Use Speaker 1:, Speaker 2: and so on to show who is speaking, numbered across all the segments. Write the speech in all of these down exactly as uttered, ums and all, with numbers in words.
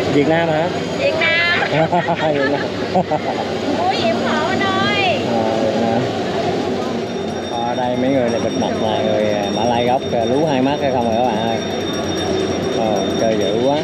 Speaker 1: Việt Nam hả?
Speaker 2: Việt Nam.
Speaker 1: Việt Nam.
Speaker 2: Ủa Diệm Thọ anh ơi.
Speaker 1: Ở đây mấy người này bịt mặt là người Mã Lai gốc lú hai mắt hay không rồi các bạn ơi. Ồ, chơi dữ quá.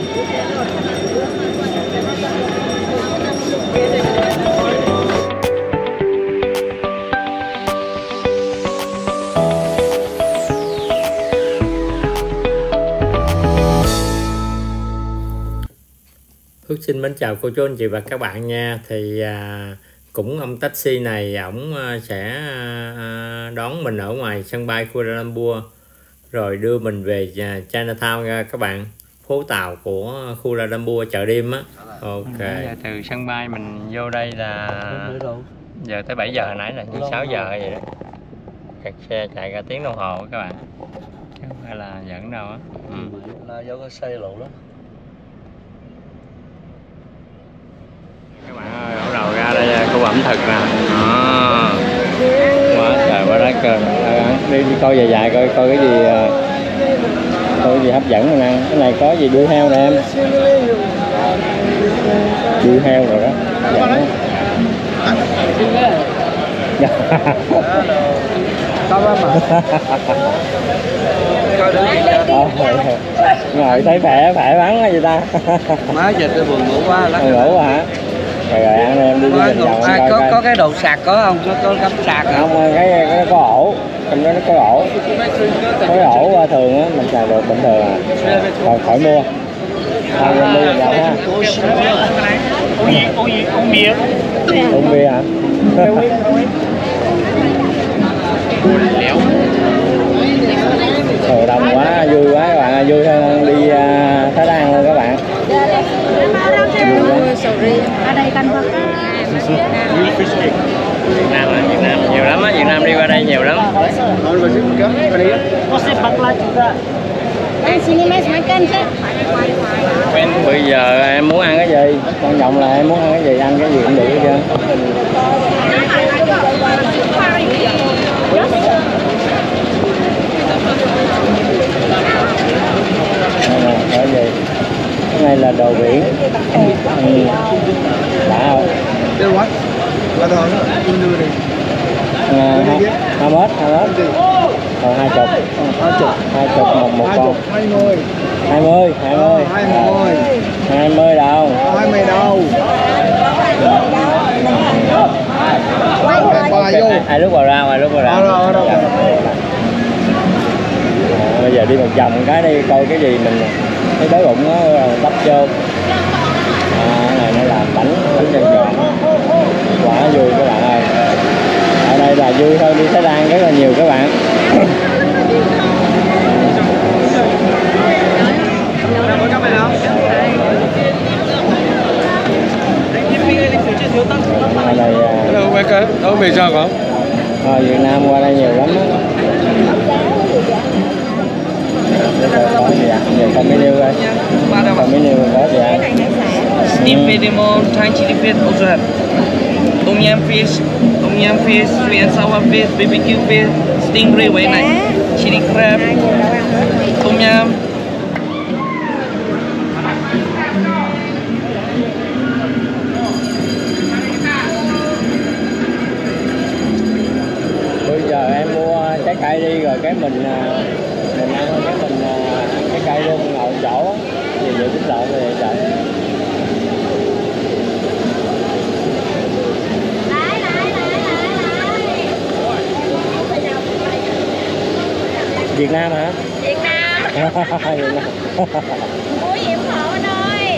Speaker 1: Phước xin mến chào cô chú anh chị và các bạn nha. Thì à, cũng ông taxi này ổng sẽ à, đón mình ở ngoài sân bay Kuala Lumpur rồi đưa mình về Chinatown nha các bạn, phố tàu của Kuala Lumpur, chợ đêm á. Ok. Giờ từ sân bay mình vô đây là giờ tới bảy giờ, hồi nãy là như sáu giờ vậy đó. Kẹt xe chạy cả tiếng đồng hồ các bạn, chứ không phải là dẫn đâu á. Ừ.
Speaker 3: Là do cái xe lộ đó.
Speaker 1: Các bạn ơi, bắt đầu ra đây khu ẩm thực nè. Đó. Quá trời quá đá cơm. À, đi, đi coi dài dài coi coi cái gì coi cái gì hấp dẫn mình ăn. Cái này có gì đuôi heo nè em. Đuôi heo rồi đó. Ngồi thấy khỏe khỏe bắn cái gì ta.
Speaker 3: Má giờ tôi buồn ngủ quá lắm.
Speaker 1: Ngủ hả? Rồi, rồi ăn em đi, đi vòng vòng
Speaker 3: à,
Speaker 1: coi,
Speaker 3: có
Speaker 1: coi.
Speaker 3: có cái đồ sạc có không? Có có cắm sạc
Speaker 1: không? Không, cái, cái nó có ổ. Trong đó nó có ổ. Có ổ thường á mình xài được bình thường à. Còn khỏi mua. Thôi em đi vòng vòng ha.
Speaker 2: Uống bia.
Speaker 1: Uống bia hả? Trời đông quá, vui quá các bạn, vui hơn đi uh, Thái Lan luôn các bạn.
Speaker 2: Ở đây canh Phật.
Speaker 1: Việt Nam là Việt Nam nhiều lắm á, Việt Nam đi qua đây nhiều lắm. Quen bây giờ em muốn ăn cái gì, quan trọng là em muốn ăn cái gì, ăn cái gì cũng được hết trơn. Cái gì? Cái này là đồ biển. Ừ. Đã không? À, hai hai mét, hai mét. Còn hai chục. Hai chục. Hai chục một một con. Hai mươi. Hai mươi, hai mươi. Hai mươi đâu?
Speaker 3: Hai mươi đâu?
Speaker 1: Ai lúc vào ra, ai lúc vào ra. Bây giờ đi một vòng cái đi coi cái gì mình thấy đói bụng nó đắp vô. À, cái này nó làm bánh bánh tròn tròn, quá vui các bạn ơi. Ở đây là vui hơn đi Thái Lan rất là nhiều các bạn. Ở đây
Speaker 3: Hello, welcome. Đâu về sao không?
Speaker 1: Ở Việt Nam qua đây nhiều lắm á. Có gì ạ? Giờ con menu đây. Con menu có gì ạ?
Speaker 4: Steamed vegetable, Thai chili fish also have. Tom yum fish, tom yum fish, sweet and sour fish, B B Q fish, stingray vậy này, chili crab, tom yum.
Speaker 1: Bây giờ em mua trái cây đi rồi cái mình mình ăn cái mình ăn trái cây luôn, ngồi chỗ gì vậy cũng lộn rồi trời. Việt Nam hả?
Speaker 2: Việt Nam.
Speaker 1: Việt Nam.
Speaker 2: Ủa Diệm Thọ anh ơi.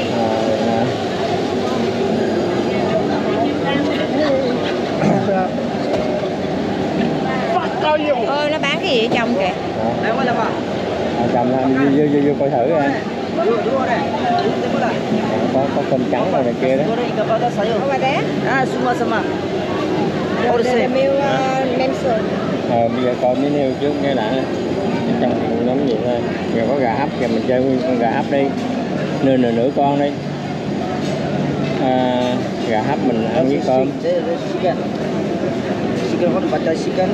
Speaker 2: Ơ nó bán cái gì ở trong kìa?
Speaker 1: Chồng vô vô vô coi thử em. Có có cơm trắng rồi này kia đó.
Speaker 2: Ở ngoài đấy.
Speaker 4: Ah, semua sama.
Speaker 1: Ờ, bây giờ coi menu trước cái đã. Trong giống gì thôi. Giờ có gà hấp kìa, mình chơi nguyên con gà hấp đi. Nửa nửa nửa con đi. À, gà hấp mình ăn với cơm.
Speaker 3: Chicken hot butter chicken.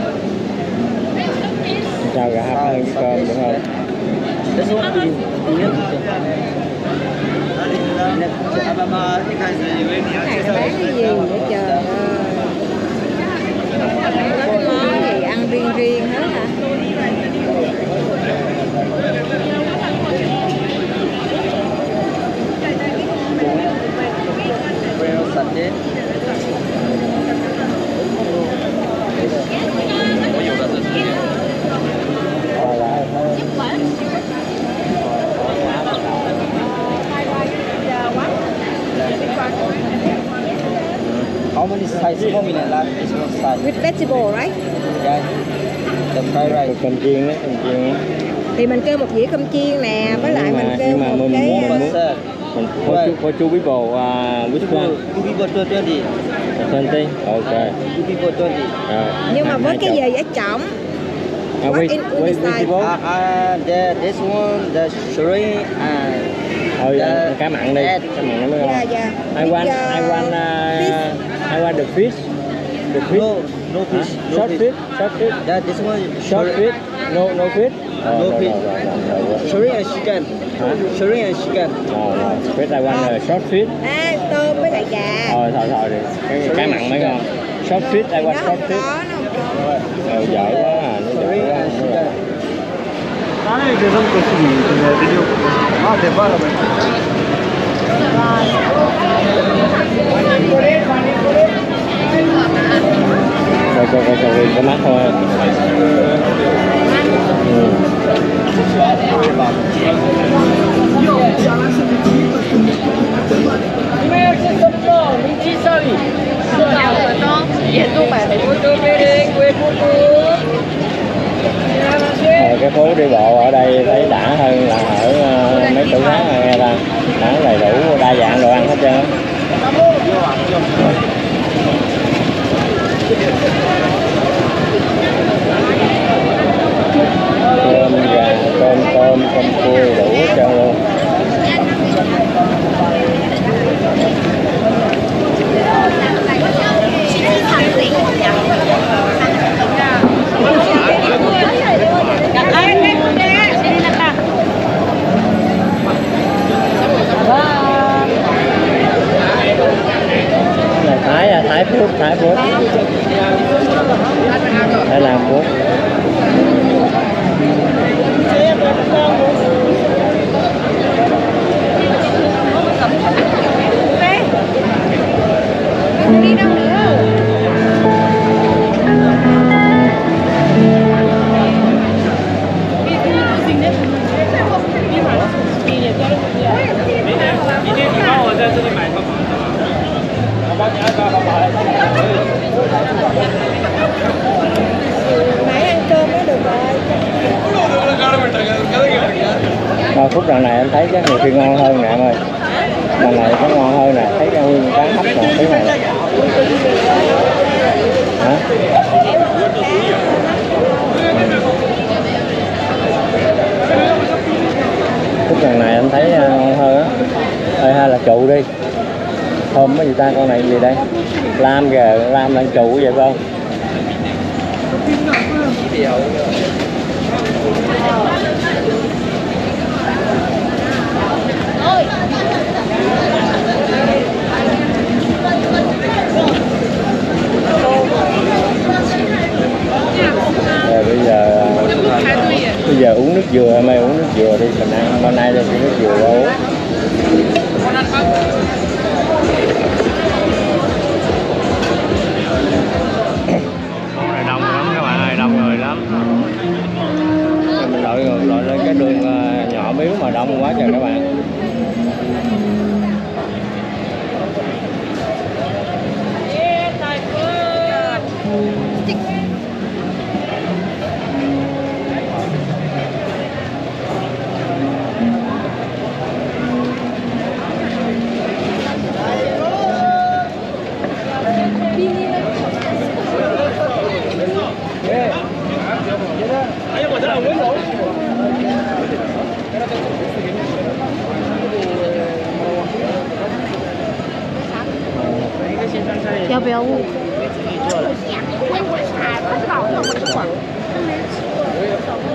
Speaker 1: Sao gà hấp ăn với cơm được không?
Speaker 3: This one,
Speaker 2: Cái này nó bán cái gì vậy trời ơi. Có cái món gì ăn riêng riêng hết hả?
Speaker 3: How many size? How many large is one size?
Speaker 2: With vegetable, right?
Speaker 3: Yeah. The fried rice.
Speaker 1: Cơm chiên đó, cơm chiên.
Speaker 2: Thì mình kêu một dĩa cơm chiên nè, với lại
Speaker 1: Nhưng
Speaker 2: mình
Speaker 1: mà-
Speaker 2: kêu
Speaker 1: nhưng mà
Speaker 2: một
Speaker 1: mình
Speaker 2: cái
Speaker 1: muốn-
Speaker 2: à,
Speaker 1: mình muốn- Mình for two, for two people, uh, which one?
Speaker 3: Two people twenty.
Speaker 1: twenty. Okay.
Speaker 3: Two people twenty.
Speaker 1: Rồi.
Speaker 2: nhưng mà
Speaker 1: hai-
Speaker 2: với
Speaker 1: hai
Speaker 2: cái
Speaker 1: chồng.
Speaker 2: gì ở trọng?
Speaker 1: À,
Speaker 2: What
Speaker 1: wait,
Speaker 2: in- in
Speaker 1: wait,
Speaker 2: the side?
Speaker 1: vegetable?
Speaker 3: Uh, uh, the, this one, the shrimp and
Speaker 1: Thôi
Speaker 3: the
Speaker 1: cá mặn đi,
Speaker 3: egg.
Speaker 1: cá mặn nó mới ngon.
Speaker 2: Dạ dạ.
Speaker 1: I want,
Speaker 2: With,
Speaker 1: I
Speaker 2: uh,
Speaker 1: want,
Speaker 2: fish.
Speaker 1: uh, I want the fish. The fish.
Speaker 3: No, no
Speaker 1: Hả?
Speaker 3: fish. No
Speaker 1: Short
Speaker 3: fish.
Speaker 1: fish, short fish.
Speaker 3: Yeah, this one
Speaker 1: Short
Speaker 3: shrimp-
Speaker 1: fish. No, no fish. Oh,
Speaker 3: No
Speaker 1: rồi,
Speaker 3: fish.
Speaker 1: rồi, rồi, rồi, rồi.
Speaker 3: Shrimp and chicken.
Speaker 1: Hả?
Speaker 3: Shrimp and chicken.
Speaker 1: Rồi, rồi. Fish I want a short fish.
Speaker 2: À, tôm với lại gà.
Speaker 1: Thôi, thôi, thôi đi. Cái cá mặn mới ngon. Short fish, I want
Speaker 2: Nó
Speaker 1: short
Speaker 2: không
Speaker 1: fish.
Speaker 2: có, nó không có.
Speaker 1: Ờ, giỏi quá à, nó giỏi
Speaker 3: Shrimp
Speaker 1: quá.
Speaker 3: and
Speaker 1: nó giỏi.
Speaker 3: chicken. Ah, the bottom.
Speaker 1: Coi, coi, coi, coi, có mắt thôi. Ừ. Ờ, cái phố đi bộ ở đây thấy đã hơn là ở ờ, mấy chỗ khác rồi nghe ta. Bán đầy đủ đa dạng đồ ăn hết trơn á. Cơm gà, cơm tôm, cơm cua đủ hết trơn luôn. Này Thái à, Thái food, Thái food. Thái làm food.
Speaker 2: Đi đâu nữa? Nãy ăn cơm mới được rồi.
Speaker 1: Ba phút lần này em thấy cái nhiều khi ngon hơn nè em ơi. Lần này có ngon hơn nè, thấy cái nguyên cá hấp còn thế này. Hả? Phút lần này em thấy uh, ngon hơn á. Ê, hay là trụ đi. Thơm cái gì ta, con này gì đây? Lam kìa, lam đang trụ vậy phải không? Rồi bây giờ bây giờ uống nước dừa, em ơi uống nước dừa đi, mình ăn hôm nay đây nước dừa qua uống. Món này đông lắm các bạn ơi, đông người lắm. Mình lội ngược lại lên cái đường nhỏ miếu mà đông quá trời các bạn.
Speaker 2: 要不要误？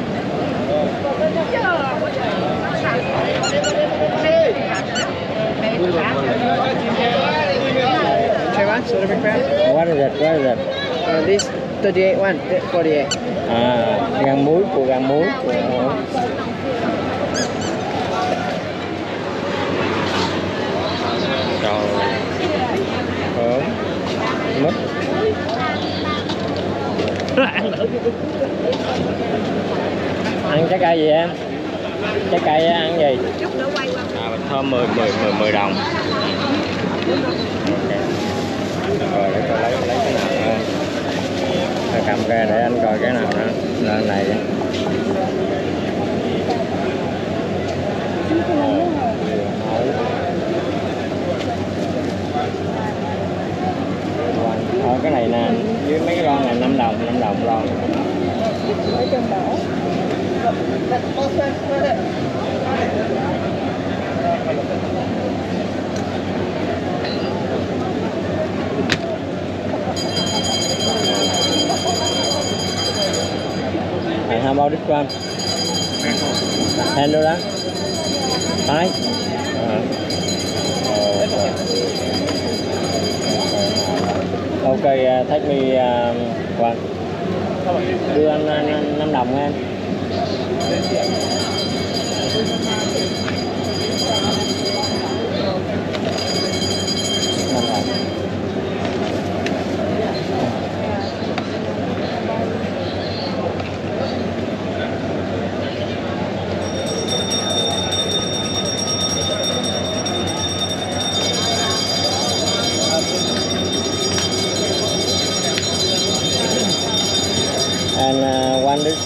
Speaker 2: 没
Speaker 3: Try one, soda big crab.
Speaker 1: What is it? What is it?
Speaker 3: Uh, this thirty-eight one, forty-eight.
Speaker 1: À, gan muối, của gan muối. Của gan muối. Rồi. Hớm. Mít. Ăn trái cây gì em? Trái cây ăn gì? À, bánh thơm mười mười đồng. Rồi để coi lấy lấy cái nào nữa. Rồi cầm ra để anh coi cái nào nữa. Lên này. Thôi cái này nè, với mấy cái lon này năm đồng, năm đồng lon. And how about this one? Ten dollar? Five? Uh-huh. Ok, uh, take me uh, one. Đưa anh, anh, anh năm đồng em. And uh, one this.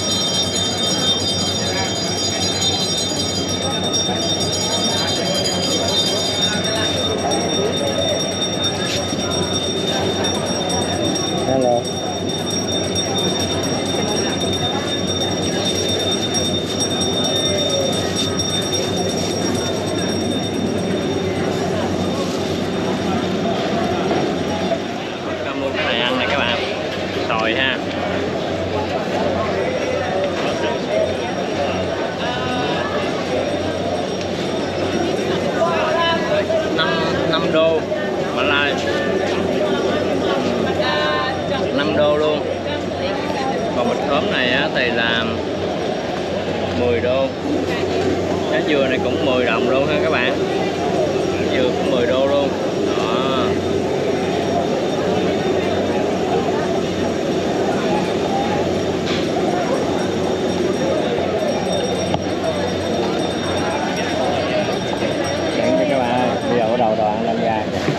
Speaker 1: Hello. Có mua cái này ăn này các bạn. Sòi ha. năm đô Malai, năm đô luôn. Còn bịch khóm này á, thì là mười đô. Trái dừa này cũng mười đồng luôn ha các bạn. Trái dừa cũng mười đô luôn. Đó. Các bạn bây giờ bắt đầu đồ ăn lên ra.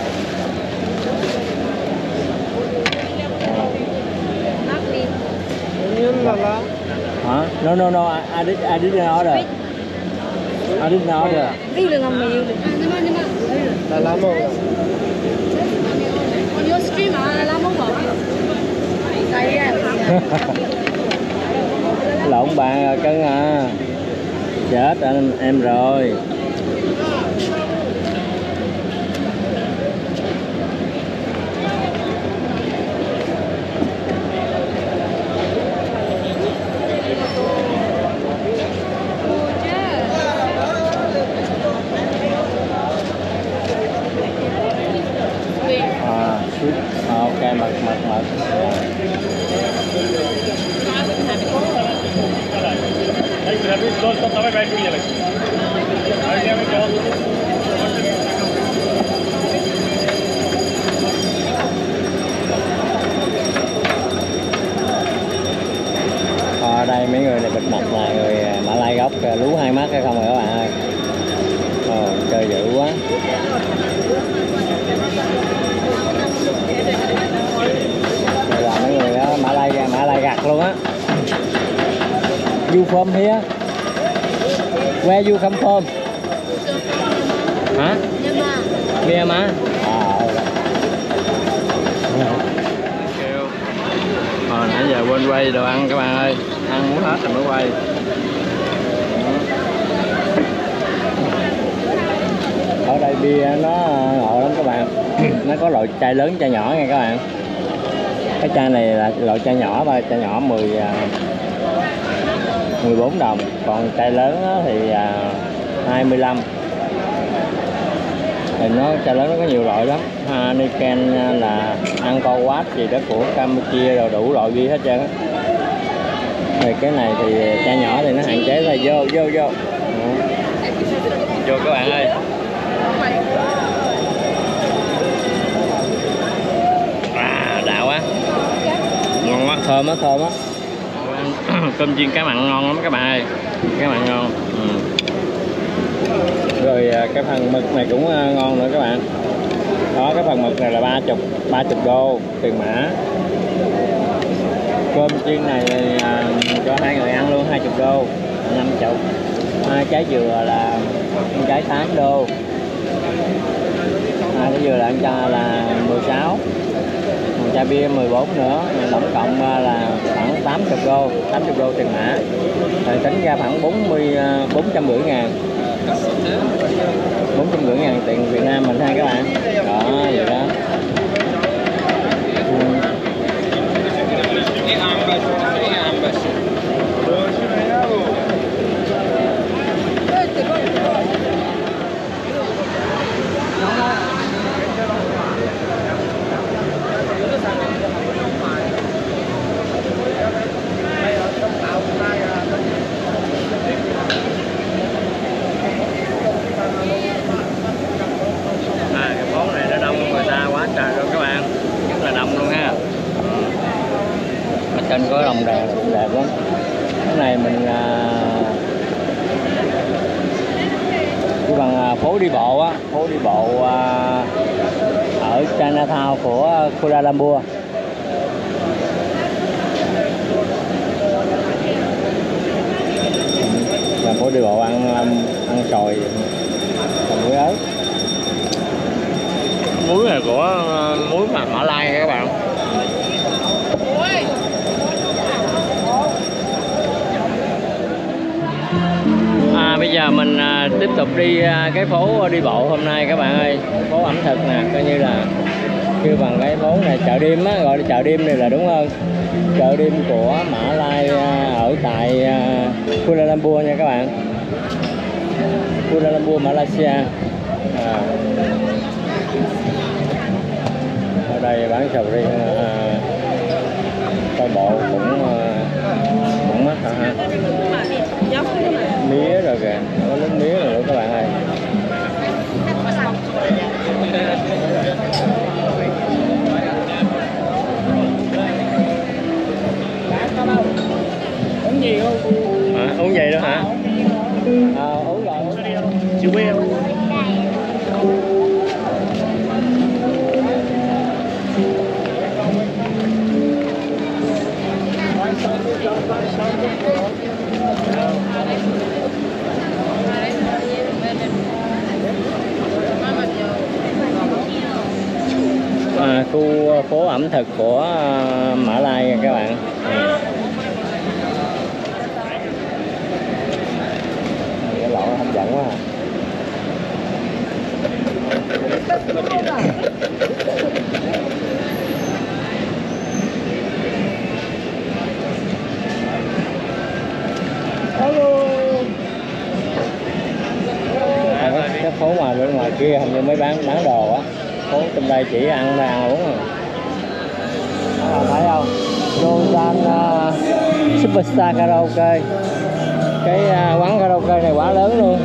Speaker 1: Hả? No no no, I did I didn't order. I didn't order.
Speaker 3: Là lá màu.
Speaker 2: On your stream à, lá màu hả? Đây à.
Speaker 1: Lộn bạn rồi cưng à. Chết anh em rồi. À, à, ok, mật mật mật. Ở đây mấy người này bịt mặt là người Mã Lai gốc lú hai mắt hay không rồi các bạn ơi. Ờ, chơi dữ quá. Đây là mấy người đó, Mã Lai Mã Lai gặt luôn á. You from here? Where you come from? Hả? Myanmar. Myanmar? À, hồi nãy giờ quên quay đồ ăn các bạn ơi. Ăn muốn hết rồi mới quay. Ở đây bia nó ngộ lắm các bạn. Nó có loại chai lớn chai nhỏ nha các bạn. Cái chai này là loại chai nhỏ thôi, chai nhỏ mười mười bốn đồng, còn chai lớn thì hai mươi lăm. thì nó chả lớn nó có nhiều loại lắm. Ha, Niken là Angkor Wat gì đó của Campuchia rồi đủ loại ghi hết trơn á. Rồi cái này thì chai nhỏ thì nó hạn chế thôi. Vô vô vô vô các bạn ơi. À, đã quá, ngon quá, thơm á, thơm á. Cơm chiên cá mặn ngon lắm các bạn ơi, cá mặn ngon. Ừ. Rồi cái phần mực này cũng ngon nữa các bạn. Đó, cái phần mực này là ba chục ba chục đô tiền mã. Cơm chiên này à, cho hai người ăn luôn hai chục đô, năm chục. Hai trái dừa là một trái tám đô. Hai trái dừa là ăn cho là mười sáu. Một chai bia mười bốn nữa, tổng cộng là khoảng tám mươi đô, tám mươi đô tiền mã. Rồi tính ra khoảng bốn mươi bốn trăm rưỡi ngàn. bốn trăm rưỡi ngàn tiền Việt Nam mình ha các bạn. Đó, vậy đó. Trên có lồng đèn cũng đẹp lắm. Cái này mình cái bằng phố đi bộ á, phố đi bộ ở Chinatown của Kuala Lumpur. Là phố đi bộ ăn ăn sòi còn muối ớt. Muối này của muối mà Mã Lai các bạn. À, bây giờ mình à, tiếp tục đi à, cái phố đi bộ hôm nay các bạn ơi. Phố ẩm thực nè, coi như là kêu bằng cái phố này chợ đêm á, gọi là chợ đêm này là đúng hơn. Chợ đêm của Mã Lai à, ở tại à, Kuala Lumpur nha các bạn. Kuala Lumpur, Malaysia. À. Ở đây bán sầu riêng à, coi bộ cũng à, cũng mắc hả ha. Mía rồi kìa, có nước mía rồi nữa các bạn ơi. Uống gì không? À, uống gì đó hả? À, uống rồi. Chưa biết không? À, khu phố ẩm thực của Mã Lai nha các bạn. Cái lỗ hấp dẫn quá à. À, cái phố ngoài bên ngoài kia hình như mới bán bán đồ á. Phố trong đây chỉ ăn và ăn uống rồi. Các bạn thấy không? Rosan uh, Superstar Karaoke. Cái uh, quán karaoke này quá lớn luôn.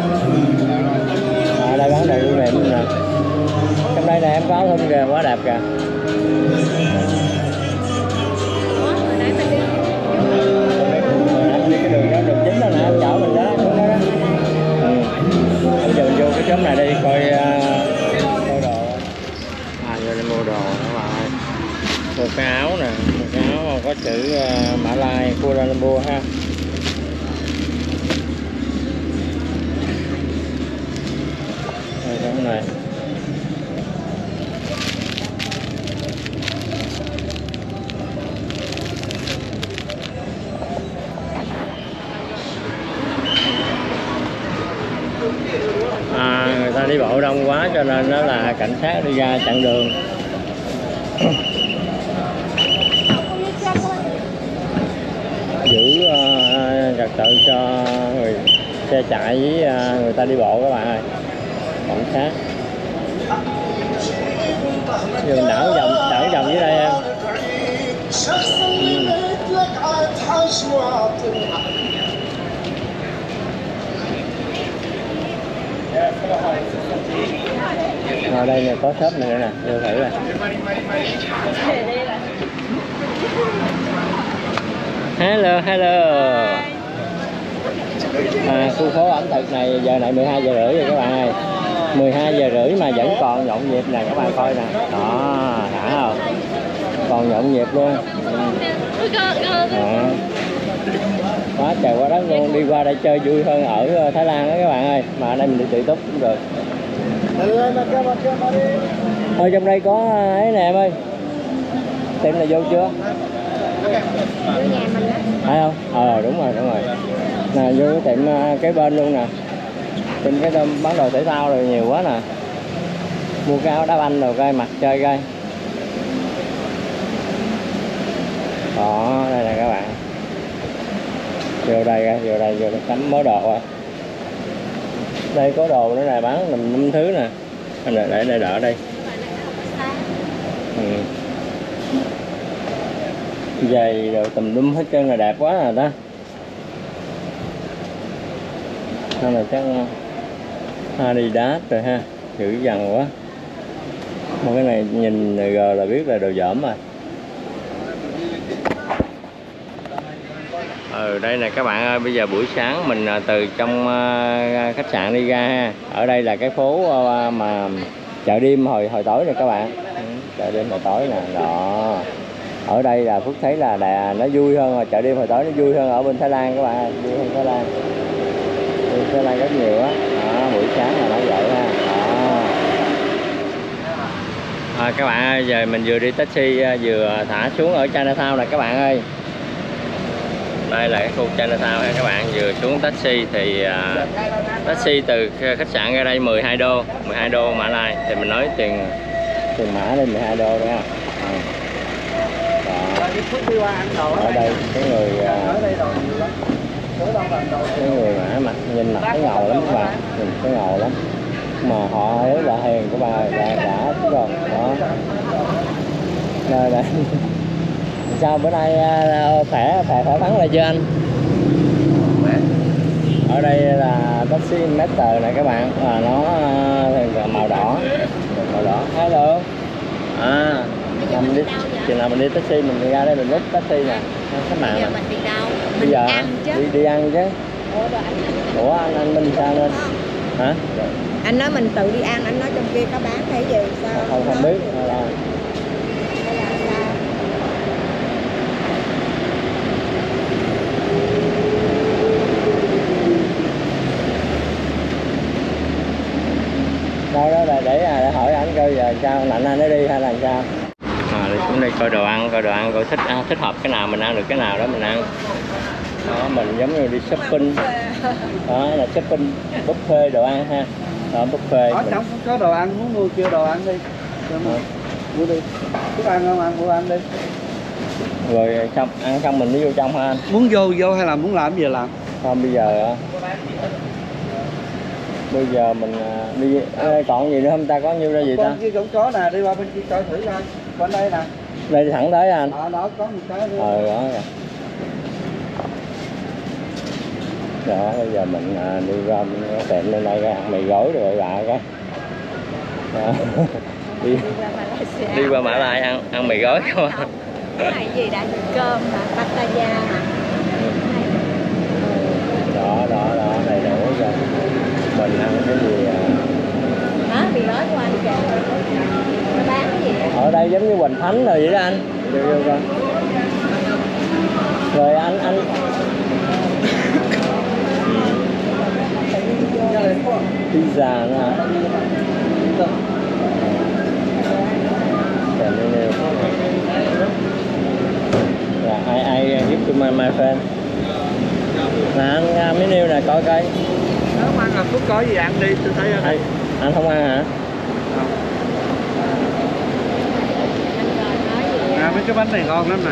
Speaker 1: À, đây bán đồ lưu niệm nè. Trong đây này em có thêm kìa, quá đẹp kìa. Cái đường đó, đường chính đó nè, em chở mình đó, xuống đó đó. Ừ. Bây giờ mình vô cái chấm này đi coi. Uh, mua đồ các bạn ơi. Một cái áo nè, một cái áo có chữ uh, Mã Lai Kuala Lumpur ha. Đây cái này. À, người ta đi bộ đông quá cho nên nó là cảnh sát đi ra chặn đường. Giữ uh, trật tự cho người xe chạy với uh, người ta đi bộ các bạn ơi. Cảnh sát Giờ mình đảo vòng, đảo vòng dưới đây em. Ừ. Ở đây nè, có shop này nữa nè, vô thử nè. Hello, hello. À, khu phố ẩm thực này giờ này mười hai giờ rưỡi rồi các bạn ơi. mười hai giờ rưỡi mà vẫn còn nhộn nhịp nè các bạn coi nè. Đó, đã không? Còn nhộn nhịp luôn. À. Quá trời quá đất luôn, đi qua đây chơi vui hơn ở Thái Lan đó các bạn ơi. Mà ở đây mình đi tự túc cũng được. Thôi trong đây có ấy nè em ơi. Tiệm này vô chưa?
Speaker 2: Vô nhà mình á.
Speaker 1: Phải không? Ờ đúng rồi, đúng rồi. Nè vô cái tiệm kế bên luôn nè. Tiệm cái bán đồ thể thao rồi nhiều quá nè. Mua cái áo đá banh rồi coi mặc chơi coi. Đó, đây nè các bạn. Vô đây coi, vô đây vô đây cắm mớ đồ rồi. Đây có đồ nữa nè, bán năm năm thứ nè. Để để để đỡ đây. Ừ. Giày rồi tùm lum hết trơn là đẹp quá à ta. Sao này chắc Adidas rồi ha, dữ dằn quá. Một cái này nhìn G là biết là đồ dởm rồi. Ừ đây nè các bạn ơi, bây giờ buổi sáng mình từ trong khách sạn đi ra ha. Ở đây là cái phố mà chợ đêm hồi hồi tối nè các bạn. Chợ đêm hồi tối nè, đó. Ở đây là Phước thấy là đà, nó vui hơn, mà chợ đêm hồi tối nó vui hơn ở bên Thái Lan các bạn, vui hơn Thái Lan. Bên Thái Lan rất nhiều á. Đó, buổi sáng là nó vậy ha. Đó. À, các bạn ơi, giờ mình vừa đi taxi vừa thả xuống ở Chinatown nè các bạn ơi. Đây là cái khu Chinatown ha các bạn, vừa xuống taxi thì uh, taxi từ khách sạn ra đây mười hai đô, mười hai đô Mã Lai thì mình nói tiền tiền mã lên mười hai đô đấy ha. Ở đây cái người cái người mà mặt nhìn mặt cái ngầu lắm các bạn, nhìn cái ngầu lắm mà họ rất là hiền các bạn, đã đã rồi đó. Đây đây sao bữa nay khỏe khỏe khỏe khoắn lại chưa anh? Ở đây là taxi meter này các bạn, à, nó màu đỏ màu đỏ. Hello. À mình đi, chừng nào mình đi taxi mình đi ra đây mình rút taxi nè các bạn. Bây giờ mình đi đâu? Mình bây giờ đi ăn chứ. Đi, đi ăn chứ. Ủa anh anh Minh sao lên? Hả?
Speaker 2: Anh nói mình tự đi ăn, anh nói trong kia có bán hay gì sao?
Speaker 1: Không không biết hay là
Speaker 2: hay là sao?
Speaker 1: đâu đó là để, để hỏi anh coi giờ sao, lạnh anh nó đi hay là sao. À, đi xuống đây coi đồ ăn, coi đồ ăn coi thích à, thích hợp cái nào mình ăn được cái nào đó mình ăn. Đó, mình giống như đi shopping. Đó là shopping buffet đồ ăn ha. Đó, buffet.
Speaker 3: Ở
Speaker 1: mình...
Speaker 3: trong có đồ ăn, muốn mua chưa đồ ăn đi. Mua, mua đi. Thích ăn không ăn, mua ăn đi.
Speaker 1: Rồi xong ăn xong mình mới vô trong ha anh.
Speaker 3: Muốn vô vô hay là muốn làm gì làm?
Speaker 1: Không bây giờ bây giờ mình đi còn gì nữa không ta, có nhiêu ra gì ta?
Speaker 3: Bên kia cũng có nè, đi qua bên kia coi thử coi. Bên đây nè.
Speaker 1: Đây thẳng tới anh.
Speaker 3: Ờ đó có một cái nữa.
Speaker 1: Ờ đó rồi. Đó bây giờ mình đi ra mình tiệm lên đây ăn mì gói rồi lại cái. Đi, đi qua Mã Lai ăn ăn mì gói không?
Speaker 2: Cái này gì đã cơm hả? Pattaya hả?
Speaker 1: Đó đó đó đầy đủ rồi. Mình ăn cái gì à?
Speaker 2: Hả? Mì gói của anh kìa. Nó bán cái gì?
Speaker 1: Ở đây giống như Hoành Thánh rồi vậy đó anh. Vô vô coi. Rồi anh anh pizza nữa hả? Là ai ai giúp cho my, my friend. Là anh uh, menu nè coi coi.
Speaker 3: Nếu không ăn là Phước có gì ăn đi, tôi thấy ở đây.
Speaker 1: Anh không ăn hả?
Speaker 3: Không. À, mấy cái bánh này ngon lắm nè.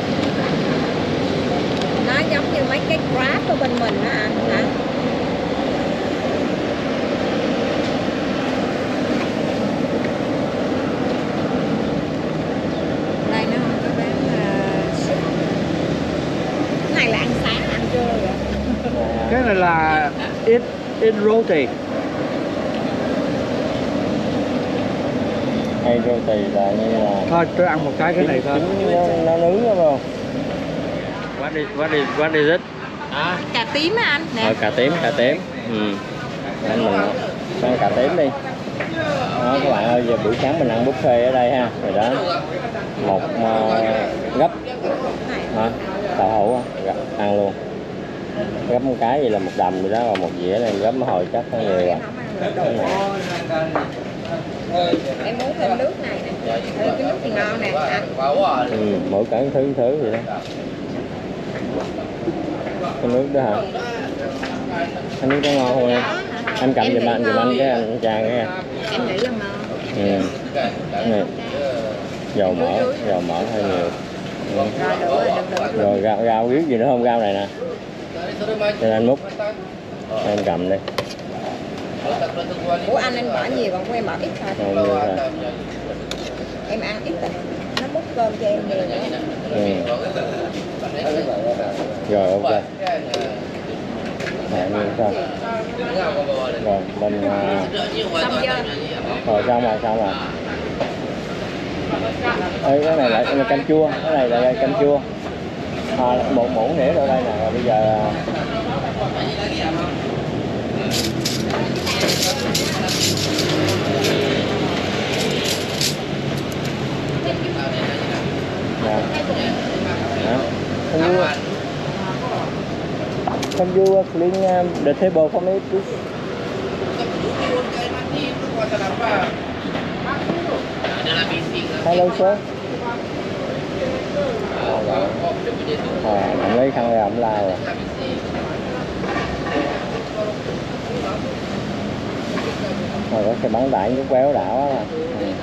Speaker 2: Nó giống như mấy cái Grab của bên mình á anh hả?
Speaker 3: It it rotate.
Speaker 1: Hay roti là như là
Speaker 3: Thôi tôi ăn một cái cái này thôi.
Speaker 1: trứng nó, nó nướng đúng không? What is what is what is it?
Speaker 2: À, cà tím á anh nè.
Speaker 1: Ờ, cà tím, cà tím. Ừ. Anh mình ăn cà tím đi. Đó, các bạn ơi, giờ buổi sáng mình ăn buffet ở đây ha. Rồi đó. Một uh, gấp hả? Tàu hũ á, ăn luôn. Gấp một cái gì là một đầm rồi đó, và một dĩa này gấp hồi chắc có người rồi.
Speaker 2: Em muốn thêm nước này nè. Ừ, cái nước thì ngon nè anh.
Speaker 1: Ừ, mỗi cái thứ thứ vậy đó. Cái nước đó hả? Cái nước đó ngon không em? Anh cầm giùm anh, giùm anh cái anh cha cái.
Speaker 2: Em nghĩ là ngon.
Speaker 1: Ừ. Này. Dầu mỡ, dầu mỡ hơi nhiều. Ừ. Rồi gạo, gạo biết gì nữa không? Gạo này nè. Cho anh múc. Em cầm đi.
Speaker 2: Của anh anh bỏ nhiều, còn của em bỏ ít thôi.
Speaker 1: Rồi, nhiều thôi.
Speaker 2: Em ăn ít rồi. Nó múc cơm cho em nhiều nữa.
Speaker 1: Ừ. Rồi ok. Rồi như sao? Rồi mình uh...
Speaker 2: Xong chưa?
Speaker 1: Rồi xong rồi, xong rồi. Ê, cái này lại là canh chua, cái này là canh chua. À, một muỗng nĩa ở đây nè, rồi bây giờ nè. Đó. Can you, can you clean um, the table for me, please? Hello sir. Rồi, anh lấy khăn ra ổng la rồi. Rồi có cái bắn tải chút béo đã quá rồi.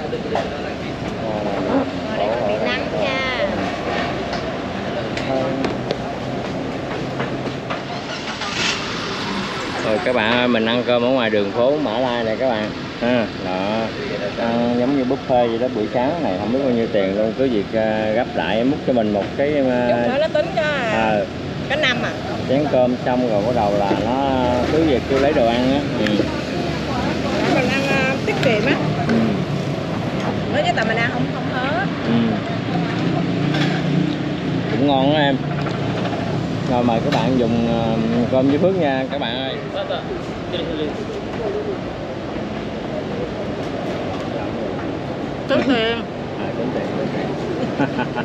Speaker 2: Bị nắng nha.
Speaker 1: Rồi các bạn ơi, mình ăn cơm ở ngoài đường phố Mã Lai này các bạn. À, đó. Ăn giống như buffet vậy đó, buổi sáng này không biết bao nhiêu tiền luôn, cứ việc uh, gấp lại múc cho mình một cái uh,
Speaker 2: Chút nữa nó tính cho
Speaker 1: à,
Speaker 2: cái năm à.
Speaker 1: chén cơm xong rồi bắt đầu là nó cứ việc cứ lấy đồ ăn á. Ừ.
Speaker 2: Mình ăn uh, tiết kiệm á.
Speaker 1: Ừ.
Speaker 2: Nói chứ tại mình ăn không không hớ.
Speaker 1: Ừ. Cũng ngon đó em. Rồi mời các bạn dùng uh, cơm với Phước nha các bạn ơi.
Speaker 2: Tính tiền.
Speaker 1: À, tính tiền, tính tiền.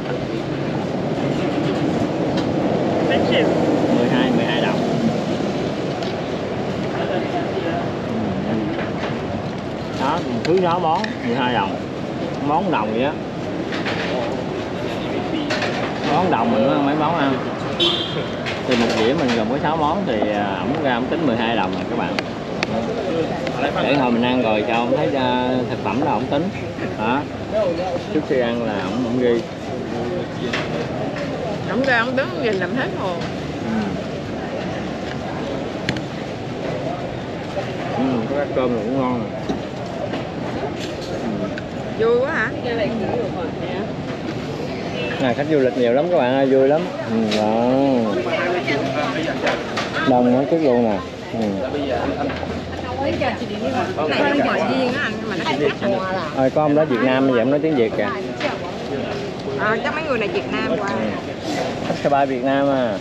Speaker 2: Tính tiền.
Speaker 1: mười hai, mười hai đồng. Đó, thứ sáu món, mười hai đồng. Món đồng vậy á. Món đồng mình ăn mấy món ăn. Thì một dĩa mình gồm có sáu món thì ổng ra ổng tính mười hai đồng rồi các bạn. Để hồi mình ăn rồi cho ông thấy uh, thực phẩm là ổng tính. Đó. Trước khi ăn là ổng ổng ghi.
Speaker 2: Ổng ra ổng đứng nhìn làm hết hồn.
Speaker 1: Ừ. Ừ, cái cơm này cũng ngon.
Speaker 2: Ừ. Vui quá hả?
Speaker 1: À, khách du lịch nhiều lắm các bạn ơi, vui lắm. Ừ, đó. Đông nó chút luôn nè. Ừ.
Speaker 2: Cái này nó mời riêng á anh, mà nó khác khách à.
Speaker 1: Rồi có ông đó Việt Nam bây giờ ông nói tiếng Việt kìa.
Speaker 2: À, chắc mấy người này Việt Nam qua.
Speaker 1: Khách sơ bay Việt Nam à.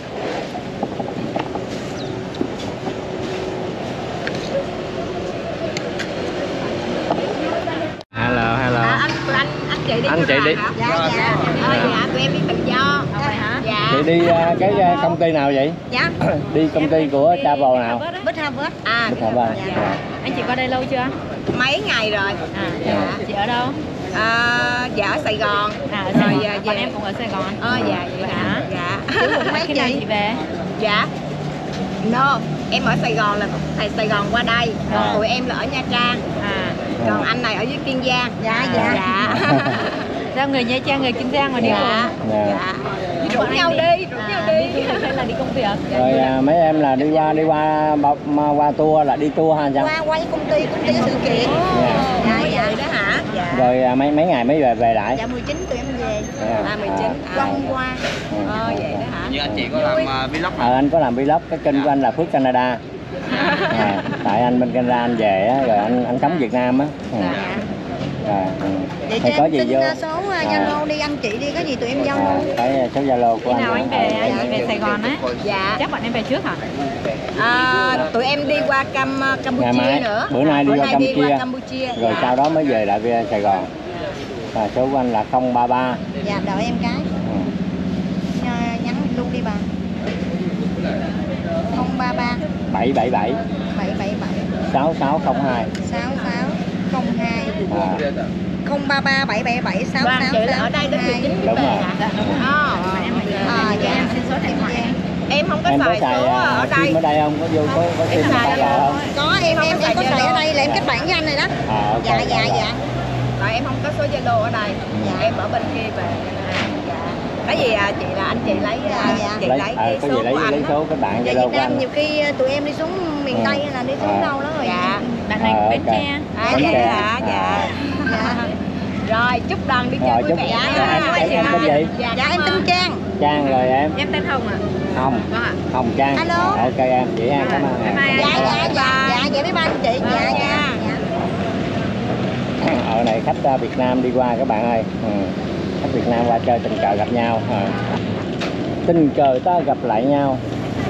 Speaker 1: Hello, hello.
Speaker 2: À, anh, anh, anh chị đi.
Speaker 1: Anh chị đi.
Speaker 2: Hả? Dạ, dạ. Ờ, dạ, tụi em đi tự do. Vậy hả? Dạ.
Speaker 1: Chị đi uh, cái uh, công ty nào vậy?
Speaker 2: Dạ.
Speaker 1: Đi công ty của Travel nào?
Speaker 2: Bích Harvest. À,
Speaker 1: Bích Harvest.
Speaker 2: dạ.
Speaker 1: Dạ.
Speaker 5: Anh chị qua đây lâu chưa?
Speaker 2: Mấy ngày rồi.
Speaker 5: À,
Speaker 2: Dạ.
Speaker 5: chị ở đâu?
Speaker 2: À, dạ ở Sài Gòn.
Speaker 5: À, ở Sài
Speaker 2: rồi
Speaker 5: Gòn.
Speaker 2: dạ,
Speaker 5: Bọn
Speaker 2: về.
Speaker 5: em cũng ở Sài Gòn.
Speaker 2: Ờ, dạ, vậy hả? Dạ. Mấy
Speaker 5: Khi nào
Speaker 2: chị?
Speaker 5: chị về?
Speaker 2: Dạ. No, em ở Sài Gòn là tại Sài Gòn qua đây, còn
Speaker 1: À.
Speaker 2: tụi em là ở Nha Trang.
Speaker 5: À,
Speaker 2: Còn anh này ở dưới Kiên Giang. Dạ,
Speaker 5: dạ.
Speaker 2: Dạ.
Speaker 5: ra người Nha Trang, người Kiên Giang mà đi
Speaker 2: Dạ.
Speaker 5: cùng.
Speaker 1: Dạ.
Speaker 2: Dạ. Rủ nhau đi, rủ nhau
Speaker 5: À,
Speaker 2: đi.
Speaker 5: đi du lịch hay là đi công việc?
Speaker 1: Rồi à, mấy em là đi qua đi qua bọc mà qua tour là đi tour ha sao?
Speaker 2: Qua qua với công ty, công ty sự kiện.
Speaker 1: Dạ.
Speaker 2: Dạ, vậy đó hả? Dạ.
Speaker 1: Rồi à, mấy mấy ngày mới về về lại?
Speaker 2: Dạ mười chín tụi em về.
Speaker 1: Dạ.
Speaker 2: À mười chín. Qua hôm qua. Ờ vậy đó hả?
Speaker 3: Như anh chị có làm uh, vlog
Speaker 1: Ờ, anh có làm vlog cái kênh của anh là Phước Canada.
Speaker 2: À,
Speaker 1: À, tại anh bên Canada anh về á, rồi anh anh sống Việt Nam á. Ừ. À, ừ.
Speaker 2: Vậy
Speaker 1: Thì
Speaker 2: cho
Speaker 1: có
Speaker 2: em
Speaker 1: gì
Speaker 2: xin
Speaker 1: vô
Speaker 2: số Zalo đi anh chị đi, có gì tụi em giao
Speaker 1: à,
Speaker 2: luôn.
Speaker 1: cái số Zalo của
Speaker 5: Khi nào
Speaker 1: anh.
Speaker 5: anh về,
Speaker 1: À,
Speaker 5: anh về Sài Gòn á?
Speaker 2: Dạ.
Speaker 5: Chắc bọn em về trước hả?
Speaker 2: À, tụi em đi qua Cam Campuchia
Speaker 1: mai,
Speaker 2: nữa.
Speaker 1: bữa nay đi
Speaker 2: bữa
Speaker 1: qua
Speaker 2: nay
Speaker 1: Campuchia,
Speaker 2: đi qua Campuchia.
Speaker 1: rồi
Speaker 2: Dạ.
Speaker 1: sau đó mới về lại về Sài Gòn. À, số của anh là không ba ba.
Speaker 2: Dạ đợi em cái.
Speaker 1: Ừ.
Speaker 2: Nhắn luôn đi bà. không ba ba
Speaker 1: bảy bảy bảy
Speaker 2: bảy bảy bảy
Speaker 1: sáu sáu không hai
Speaker 2: sáu sáu không hai.
Speaker 1: à,
Speaker 2: không ba ba bảy bảy bảy sáu sáu sáu ở đây đến mười chín
Speaker 1: đúng rồi.
Speaker 2: À, à, dạ em xin số điện thoại em. Em không có
Speaker 1: Em có
Speaker 2: xài
Speaker 1: xài
Speaker 2: số ở
Speaker 1: uh,
Speaker 2: đây.
Speaker 1: sim ở đây không? Có vô có có sim ở đây không?
Speaker 2: Có em em em có xài ở đây là em kết bạn với anh này đó.
Speaker 1: À, okay,
Speaker 2: Dạ dạ
Speaker 1: rồi.
Speaker 2: dạ. Rồi em không có số Zalo ở đây. Dạ em ở bên kia về. Dạ. Cái gì à, chị là anh chị lấy dạ, dạ. chị
Speaker 1: lấy,
Speaker 2: lấy
Speaker 1: à,
Speaker 2: cái
Speaker 1: có
Speaker 2: số
Speaker 1: gì lấy
Speaker 2: của anh
Speaker 1: lấy
Speaker 2: đó.
Speaker 1: số các bạn
Speaker 2: Dạ
Speaker 1: Zalo
Speaker 2: Việt
Speaker 1: của
Speaker 2: Nam
Speaker 1: anh.
Speaker 2: nhiều khi tụi em đi xuống miền
Speaker 1: Ừ.
Speaker 2: Tây hay là đi xuống
Speaker 1: À.
Speaker 2: đâu đó rồi.
Speaker 5: Dạ. Bạn này
Speaker 1: À,
Speaker 5: Bến
Speaker 1: ok.
Speaker 5: Tre.
Speaker 2: À,
Speaker 1: Bến
Speaker 2: dạ,
Speaker 1: Tre.
Speaker 2: dạ, dạ. Dạ. Rồi chúc đoàn đi chơi
Speaker 1: Rồi,
Speaker 2: vui
Speaker 1: chúc-
Speaker 2: vẻ.
Speaker 1: dạ,
Speaker 2: nha.
Speaker 1: em- em- em tên gì?
Speaker 2: Dạ, dạ em tên Trang.
Speaker 1: Trang rồi em.
Speaker 5: Em tên Hồng ạ.
Speaker 1: Hồng.
Speaker 5: Vâng ạ.
Speaker 1: Hồng Trang.
Speaker 2: Alo.
Speaker 1: À, ok em, chị em cảm ơn em.
Speaker 5: Bye bye.
Speaker 2: Dạ dạ dạ dạ dạ biết ba anh chị. Dạ dạ.
Speaker 1: Ở này khách uh, Việt Nam đi qua các bạn ơi. Ừ. Khách Việt Nam qua chơi tình cờ gặp nhau. À. Tình cờ ta gặp lại nhau.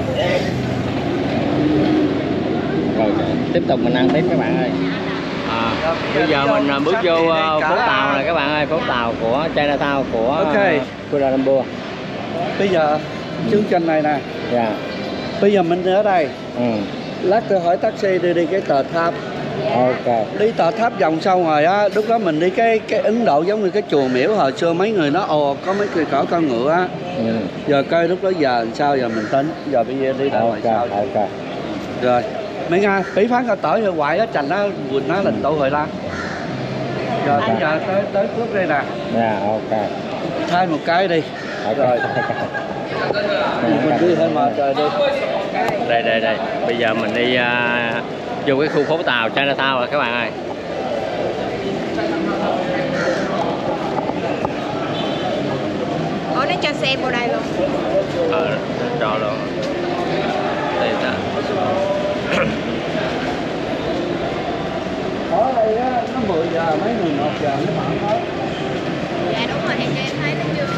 Speaker 1: Rồi tiếp tục mình ăn tiếp các bạn ơi. À, bây giờ mình uh, bước vô uh, phố tàu này các bạn ơi, phố tàu của Chinatown của uh,
Speaker 3: Ok.
Speaker 1: Kuala Lumpur.
Speaker 3: Bây giờ chương trình này nè,
Speaker 1: Dạ.
Speaker 3: bây giờ mình ở đây,
Speaker 1: Ừ.
Speaker 3: lát tôi hỏi taxi đi đi cái tờ tháp,
Speaker 1: Ok.
Speaker 3: đi tờ tháp vòng sau rồi á, lúc đó mình đi cái cái Ấn Độ giống như cái chùa miễu hồi xưa mấy người nó ồ có mấy người cỏ con ngựa á.
Speaker 1: Ừ.
Speaker 3: Giờ coi lúc đó giờ làm sao giờ mình tính, giờ bây giờ đi ra ngoài
Speaker 1: Ok.
Speaker 3: sau.
Speaker 1: Ok.
Speaker 3: Rồi mấy nga tỷ phán cao tỏi rồi hoài á chành nó quỳnh nó lên tụ hồi la. Rồi bây giờ tới tới phước đây nè,
Speaker 1: Dạ ok.
Speaker 3: thay một cái đi.
Speaker 1: Ok.
Speaker 3: Rồi mình đi hơi mệt rồi đi.
Speaker 1: Đây đây đây. Bây giờ mình đi uh, vô cái khu phố tàu Chinatown rồi các bạn ơi.
Speaker 2: Ủa nó cho xe vô đây luôn.
Speaker 1: Ờ, cho luôn. Đây ta.
Speaker 3: Ở đây á nó mười giờ mấy người một giờ mới mở hết.
Speaker 2: Dạ đúng rồi, thì cho em thấy nó chưa.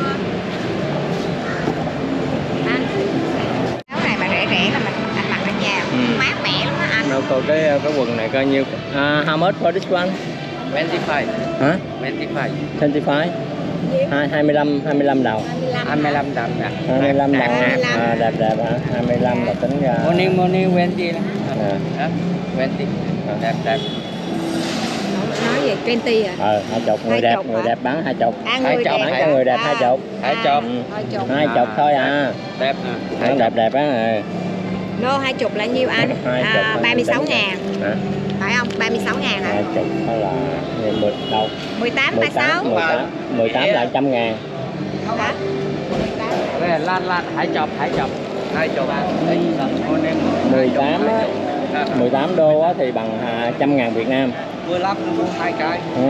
Speaker 2: Anh áo này mà rẻ rẻ là mình anh mặc ở nhà
Speaker 1: Ừ.
Speaker 2: mát mẻ lắm á anh.
Speaker 1: Đâu coi cái cái quần này coi nhiêu. À, how much for this one?
Speaker 4: twenty-five.
Speaker 1: Hả?
Speaker 4: twenty-five.
Speaker 1: hai mươi lăm. Hai hai mươi lăm hai mươi lăm đồng.
Speaker 4: hai mươi lăm đồng nè.
Speaker 1: hai mươi lăm đồng.
Speaker 2: hai mươi lăm.
Speaker 1: À, đẹp đẹp hả? hai mươi lăm là tính ra.
Speaker 4: Morning, morning, twenty.
Speaker 1: À.
Speaker 4: Đó, twenty. Đẹp, đẹp.
Speaker 2: Nói về twenty à?
Speaker 1: Ờ, hai chục người
Speaker 2: Hai
Speaker 1: đẹp,
Speaker 2: chục
Speaker 1: người
Speaker 2: hả?
Speaker 1: đẹp bán hai chục.
Speaker 2: À,
Speaker 1: Hai
Speaker 2: người
Speaker 1: chục
Speaker 2: đẹp
Speaker 1: bán
Speaker 2: hả?
Speaker 1: cho người đẹp
Speaker 2: À.
Speaker 1: hai chục.
Speaker 4: Hai chục.
Speaker 2: Hai chục.
Speaker 1: Hai chục thôi à.
Speaker 4: Đẹp.
Speaker 1: Nó đẹp đẹp á. À.
Speaker 2: Nô hai chục là nhiêu anh?
Speaker 1: Hai chục
Speaker 2: À, ba mươi sáu ngàn.
Speaker 1: Hả?
Speaker 2: Phải không? ba mươi sáu ngàn hả?
Speaker 1: Hai chục đó là mười đâu?
Speaker 2: mười tám, ba
Speaker 1: mười
Speaker 2: mươi sáu.
Speaker 1: tám, mười tám, mười tám là trăm ngàn.
Speaker 2: Hả?
Speaker 4: Đây, lan, lan, hai chục, hai chục. Hai chục. Morning.
Speaker 1: mười tám á, mười tám đô á thì bằng à, trăm ngàn Việt Nam.
Speaker 3: mười lăm nó mua hai cái.
Speaker 1: Ừ.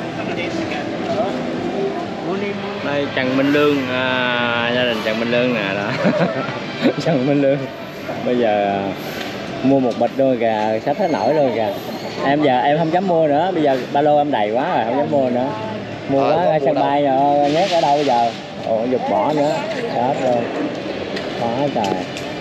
Speaker 1: Đây Trần Minh Lương, à, gia đình Trần Minh Lương nè đó. Trần Minh Lương bây giờ mua một bịch luôn kìa, sắp hết nổi luôn kìa. Em giờ em không dám mua nữa, bây giờ ba lô em đầy quá rồi không dám mua nữa. Mua quá ra sân bay rồi nhét ở đâu bây giờ? Ồ, dục bỏ nữa, hết luôn. Quá trời.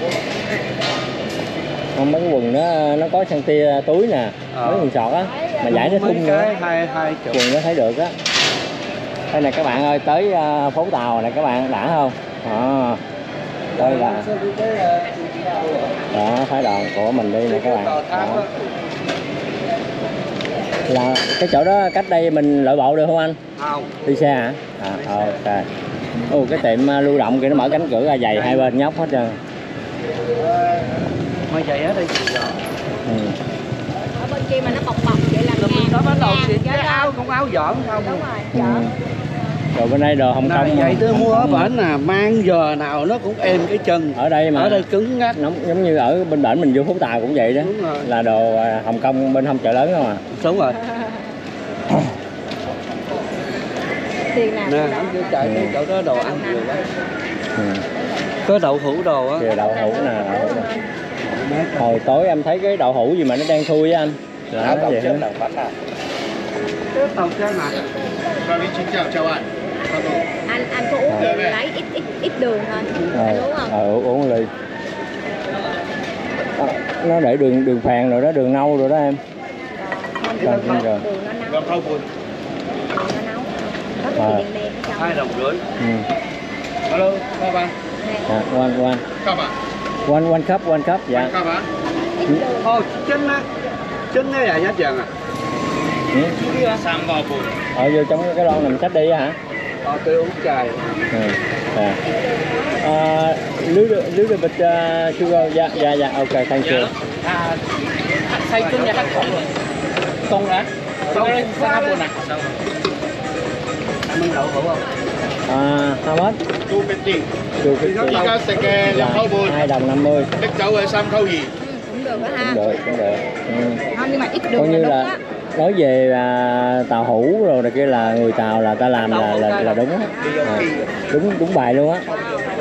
Speaker 1: Không, mấy cái quần nó nó có xăng tia túi nè, mấy quần sọt á, mà giải nó
Speaker 3: Mấy
Speaker 1: thun nữa.
Speaker 3: cái hai hai chục.
Speaker 1: Quần nó thấy được á. Đây này các bạn ơi, tới uh, phố tàu này các bạn, đã không? À, đây là đó, thái độ của mình đi nè các bạn. Đó. Là cái chỗ đó cách đây mình lội bộ được không anh?
Speaker 3: Không.
Speaker 1: Đi xe hả? À, ok. Ồ, cái tiệm uh, lưu động kia nó mở cánh cửa ra dày hai bên nhóc hết trơn.
Speaker 3: Mà vậy ở đây gì vậy?
Speaker 1: Ừ.
Speaker 2: Ở bên kia mà nó bọc bọc vậy là
Speaker 3: Rồi mình
Speaker 2: ngàn.
Speaker 3: có bắt đầu
Speaker 2: ngàn
Speaker 3: xịn
Speaker 2: chứ
Speaker 3: cái
Speaker 2: đâu.
Speaker 3: áo không áo giỡn không?
Speaker 2: Đúng rồi,
Speaker 1: Ừ.
Speaker 2: chợ.
Speaker 1: Rồi bên đây đồ Hồng
Speaker 3: Này,
Speaker 1: Kông.
Speaker 3: vậy tôi
Speaker 1: Hồng
Speaker 3: mua ở
Speaker 1: Kông
Speaker 3: bển nè, mang giờ nào nó cũng êm cái chân.
Speaker 1: ở đây mà
Speaker 3: Ở đây cứng ngắc.
Speaker 1: nó giống như ở bên bển mình vô phố tàu cũng vậy đó.
Speaker 3: Đúng rồi.
Speaker 1: Là đồ à, Hồng Kông bên hông chợ lớn không à.
Speaker 3: Đúng rồi.
Speaker 2: Tiền nào?
Speaker 3: Nè, anh cứ chạy tới chỗ đó đồ ăn nhiều lắm.
Speaker 1: Ừ.
Speaker 3: Có đậu hũ đồ á.
Speaker 1: Kìa đậu hũ nè, đậu hũ nè. Hồi tối em thấy cái đậu hũ gì mà nó đen thui với anh. Là
Speaker 3: Đó,
Speaker 1: nó
Speaker 3: tàu
Speaker 1: vậy
Speaker 3: chân
Speaker 1: hả?
Speaker 3: đậu bánh à. Cái tàu chân à.
Speaker 2: anh anh có uống
Speaker 1: Ờ.
Speaker 2: lấy ít ít ít đường thôi. Anh uống không?
Speaker 1: Ờ, uống, uống ly. Đó, nó để đường đường phèn rồi đó, đường nâu rồi đó em. Còn
Speaker 2: Đường
Speaker 1: rồi.
Speaker 2: nó nấu. Đường nó nấu. Có cái
Speaker 1: Ờ.
Speaker 2: gì đen đen ở trong.
Speaker 3: Hai đồng rưỡi.
Speaker 1: Ừ.
Speaker 3: Alo, ba ba.
Speaker 1: À, one one. One one cup, one cup, dạ.
Speaker 2: Ít đường.
Speaker 3: Ồ, chân á. Chân này là nhất dạng à?
Speaker 1: Ừ. Ở vô trong cái lon này mình xách đi á hả?
Speaker 3: Ờ, tôi uống chai.
Speaker 1: Ừ. À. Uh, little, little bit uh, sugar, dạ, dạ, dạ, ok, thank you.
Speaker 3: À, xay chân nhà hát không rồi. Không hả? Không, sao buồn à? Anh muốn đậu hũ không?
Speaker 1: À, how much?
Speaker 6: two fifty.
Speaker 1: Two fifty.
Speaker 6: 依家食嘅入口半，
Speaker 1: hai đồng năm mươi.
Speaker 6: 拎走嘅三溝二。
Speaker 2: Cũng được đó ha.
Speaker 1: Cũng được, cũng được. Ừ.
Speaker 2: Không, nhưng mà ít đường
Speaker 1: Coi như
Speaker 2: là đúng
Speaker 1: là
Speaker 2: á.
Speaker 1: nói về là tàu hũ rồi này kia là người Tàu là ta làm là là, là đúng á. À, đúng đúng bài luôn á.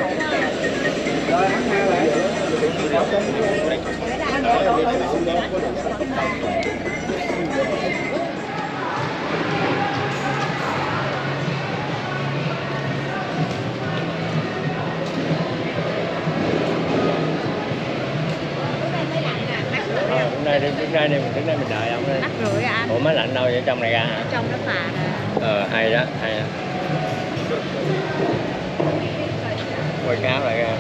Speaker 1: Hôm nay đi đứng đây đi mình đứng đây mình đợi ông đi.
Speaker 2: Mắc rưỡi à anh.
Speaker 1: Ủa máy lạnh đâu vậy, trong này ra hả?
Speaker 2: Trong nó phà nè.
Speaker 1: Ờ hay đó, hay đó. Quay cái áo lại kìa.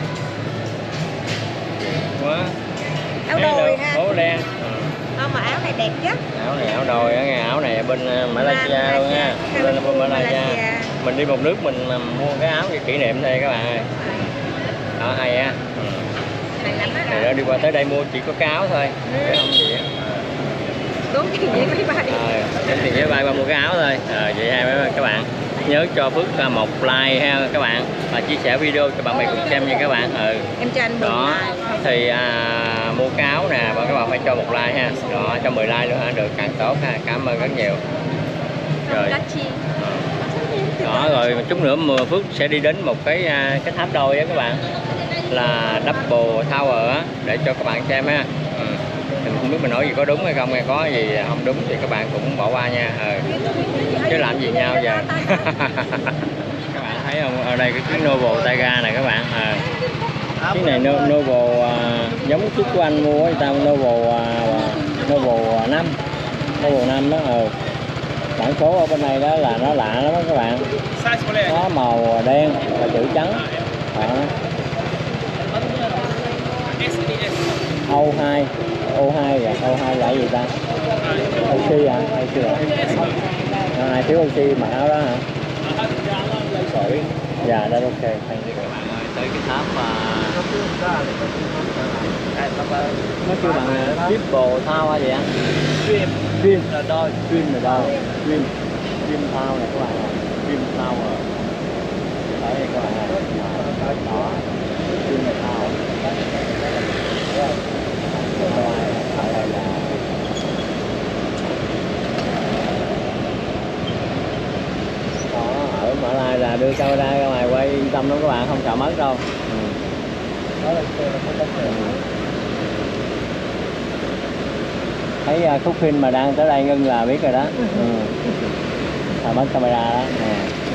Speaker 1: Quá.
Speaker 2: Áo đôi ha.
Speaker 1: Ố đen.
Speaker 2: Không mà áo này đẹp chứ.
Speaker 1: Áo này áo đôi á nghe, áo này bên Malaysia luôn nha. Bên bên Malaysia. Mình đi một nước mình mua cái áo cái kỷ niệm đây các bạn ơi. Đó hay á. Ừ.
Speaker 2: Hay lắm á.
Speaker 1: Thì đó đi qua tới đây mua chỉ có cái áo thôi. Chứ không gì á.
Speaker 2: Tốn tiền với máy bay.
Speaker 1: Ờ, đến tiền vé bay qua mua cái áo thôi. Ờ, vậy ha các bạn. Nhớ cho Phước một like ha các bạn, và chia sẻ video cho bạn bè cùng xem nha các bạn. Ừ.
Speaker 2: Em cho anh
Speaker 1: Đó
Speaker 2: like.
Speaker 1: thì à, mua cái áo nè và các bạn phải cho một like ha. Đó cho mười like nữa ha, được càng tốt ha. Cảm ơn rất nhiều. Rồi.
Speaker 2: Đắt chi.
Speaker 1: Đó rồi một chút nữa mà Phước sẽ đi đến một cái cái tháp đôi á các bạn, là Double Tower á, để cho các bạn xem ha. Ừ. Mình không biết mình nói gì có đúng hay không, hay có gì không đúng thì các bạn cũng bỏ qua nha. Ừ. Chứ làm gì nhau giờ. Các bạn thấy không, ở đây cái chiếc Noble Taiga này các bạn. À, chiếc này no, Noble à, giống chiếc của anh mua người ta Noble à, Noble năm, Noble năm đó. Ừ. Bản số ở bên này đó là nó lạ lắm đó các bạn, nó màu đen và chữ trắng. Đó. O hai, O hai rồi, O hai là gì ta? Oxy à? Oxy à? À, này thiếu oxy mặc áo đó hả? Sorry. Dạ, đó ok. Thank you. Các bạn ơi, tới cái tháp mà nó kêu bằng Triple Tower hay gì á? Dream. Dream là đôi. Dream là đôi. Dream. Dream Tower này các bạn ạ. Dream Tower. Tới đây các bạn ạ. Đó. Dream Tower. Đó, ở Mã Lai là đưa camera ra ngoài quay yên tâm lắm các bạn, không sợ mất đâu. Ừ. Đó là thấy uh, khúc phim mà đang tới đây Ngân là biết rồi đó. Ừ. À, mất camera đó. Nè.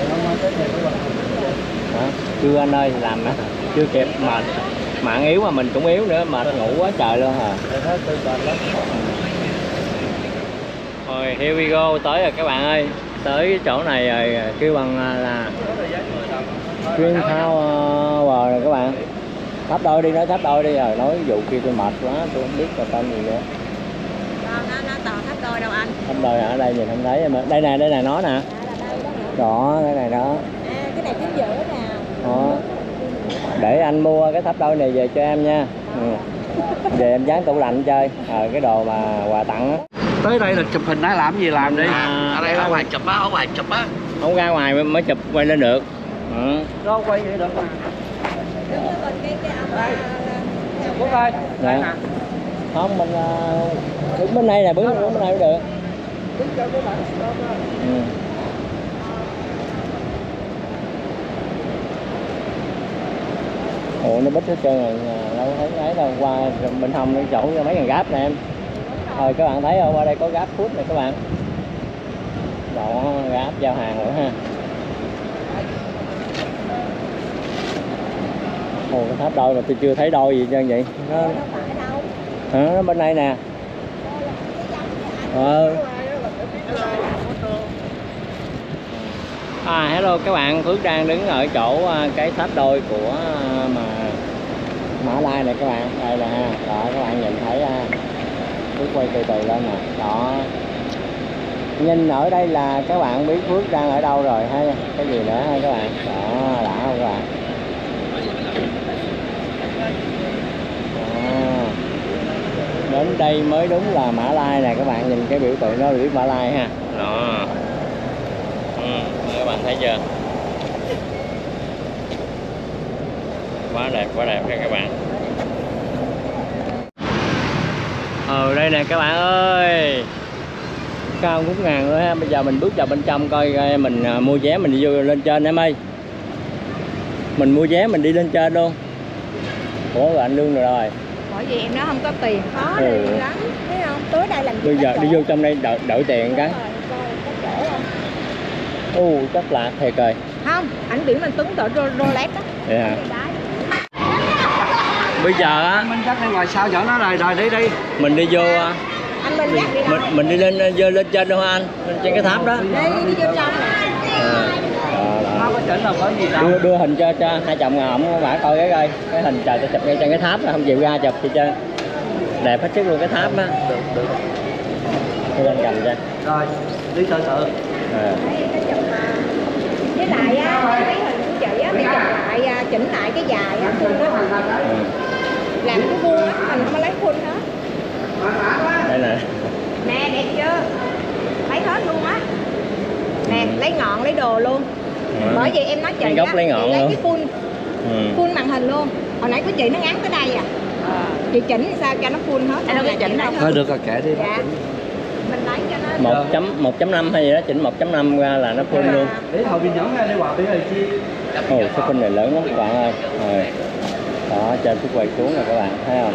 Speaker 1: Đó. Chưa anh ơi, làm chưa kịp mà mạng yếu mà mình cũng yếu nữa, mà ngủ quá trời luôn hả. Rồi here we go, tới rồi các bạn ơi, tới cái chỗ này rồi, kêu bằng là Twin Tower rồi các bạn. Tháp đôi đi, nói tháp đôi đi rồi, nói vụ kia tôi mệt quá, tôi không biết là tên gì nữa.
Speaker 2: Nó nó toàn tháp đôi đâu anh.
Speaker 1: Tháp đôi ở đây nhìn không thấy, đây nè, đây là nó nè. Đó, cái này đó.
Speaker 2: À, cái này chính giữa nè.
Speaker 1: Đó. Để anh mua cái tháp đôi này về cho em nha. Ừ. Về em dán tủ lạnh chơi. Ờ, cái đồ mà quà tặng á.
Speaker 3: Tới đây là chụp hình đã làm gì làm đi.
Speaker 1: À,
Speaker 3: ở đây ở ngoài chụp á, ở ngoài chụp á.
Speaker 1: Không ra ngoài mới chụp quay lên được. Ừ.
Speaker 3: Đâu quay vậy được mà. Quốc ơi.
Speaker 1: Dạ. Không, mình đứng bên đây nè, đứng bên này cũng được. Ừ. Ủa nó bít hết trơn rồi. đâu thấy ấy đâu, qua bên hông cái chỗ mấy thằng gáp nè em. Rồi các bạn thấy không, qua đây có gáp food này các bạn. Đó, gáp giao hàng nữa ha. Ồ, cái tháp đôi mà tôi chưa thấy đôi gì trơn vậy. Nó hả, nó bên đây nè. Ờ. À hello các bạn, Phước đang đứng ở chỗ cái tháp đôi của mà Mã Lai này các bạn. Đây là ha, đó các bạn nhìn thấy Phước quay từ từ lên nè. Đó. Nhìn ở đây là các bạn biết Phước đang ở đâu rồi ha. Cái gì nữa ha các bạn. Đó, đã không các bạn. Đó. Đến đây mới đúng là Mã Lai nè các bạn, nhìn cái biểu tượng đó là biết Mã Lai ha. Đó. Ừ, các bạn thấy chưa? Quá đẹp, quá đẹp các bạn. Ờ đây nè các bạn ơi, cao ngút ngàn nữa ha. Bây giờ mình bước vào bên trong coi, coi mình mua vé mình đi vô lên trên em ơi. Mình mua vé mình đi lên trên luôn. Ủa rồi anh Lương rồi rồi.
Speaker 2: Bởi vì em nó không có tiền, khó
Speaker 1: Ừ.
Speaker 2: đi lắm, thấy không? Tối đây làm gì
Speaker 1: Bây
Speaker 2: có
Speaker 1: giờ
Speaker 2: chỗ.
Speaker 1: đi vô trong đây đợi, đợi tiền cái.
Speaker 2: Coi có chỗ không?
Speaker 1: U chắc là thiệt rồi.
Speaker 2: Không, ảnh biểu mình tuấn tờ Rolex á.
Speaker 1: Vậy hả? Bây giờ á
Speaker 3: Minh chắc đây ngoài sao dẫn nó rồi rồi đi đi.
Speaker 1: mình đi vô
Speaker 2: Anh Minh dắt đi đâu?
Speaker 1: mình mình đi lên vô lên trên đâu hả anh? Lên trên cái tháp đó.
Speaker 2: Đi, đi vô trong nè.
Speaker 1: À, đó, đó.
Speaker 3: Không có chỉnh là có gì đâu.
Speaker 1: Đưa, đưa hình cho, cho hai chồng ổng bả coi cái coi cái hình trời, chụp ngay trên cái tháp đó, không chịu ra chụp thì chơi đẹp hết sức luôn cái tháp á. Được được. Tôi lên cầm cho.
Speaker 3: Rồi, đi từ từ.
Speaker 1: À.
Speaker 2: Với lại á, mấy hình của chị á, phải chụp lại, à, chỉnh lại cái dài á, khuôn á.
Speaker 1: Ừ.
Speaker 2: Làm cái khuôn á, mình không có lấy khuôn hết.
Speaker 1: Đây nè.
Speaker 2: Nè, đẹp chưa? Lấy hết luôn á. Nè,
Speaker 1: Ừ.
Speaker 2: lấy ngọn, lấy đồ luôn.
Speaker 1: Ừ.
Speaker 2: Bởi vì em nói chị
Speaker 1: Lấy gốc,
Speaker 2: á,
Speaker 1: lấy ngọn
Speaker 2: chị lấy
Speaker 1: luôn.
Speaker 2: cái khuôn,
Speaker 1: Ừ.
Speaker 2: khuôn màn hình luôn. Hồi nãy của chị nó ngắn tới đây à. Chị chỉnh sao cho nó full hết.
Speaker 5: Em đâu có
Speaker 2: Là
Speaker 5: chỉnh
Speaker 2: chị lấy
Speaker 5: đâu.
Speaker 2: hết.
Speaker 3: Thôi được rồi kệ đi.
Speaker 2: Dạ. Mình lấy cho nó
Speaker 1: một chấm một chấm năm hay gì đó, chỉnh một chấm năm ra là nó full luôn.
Speaker 3: Để thôi pin nhóm ra đi quạt đi rồi chi.
Speaker 1: Ồ, cái phim này lớn lắm các bạn ơi. Rồi. Đó, trên phút quay xuống nè các bạn, thấy không?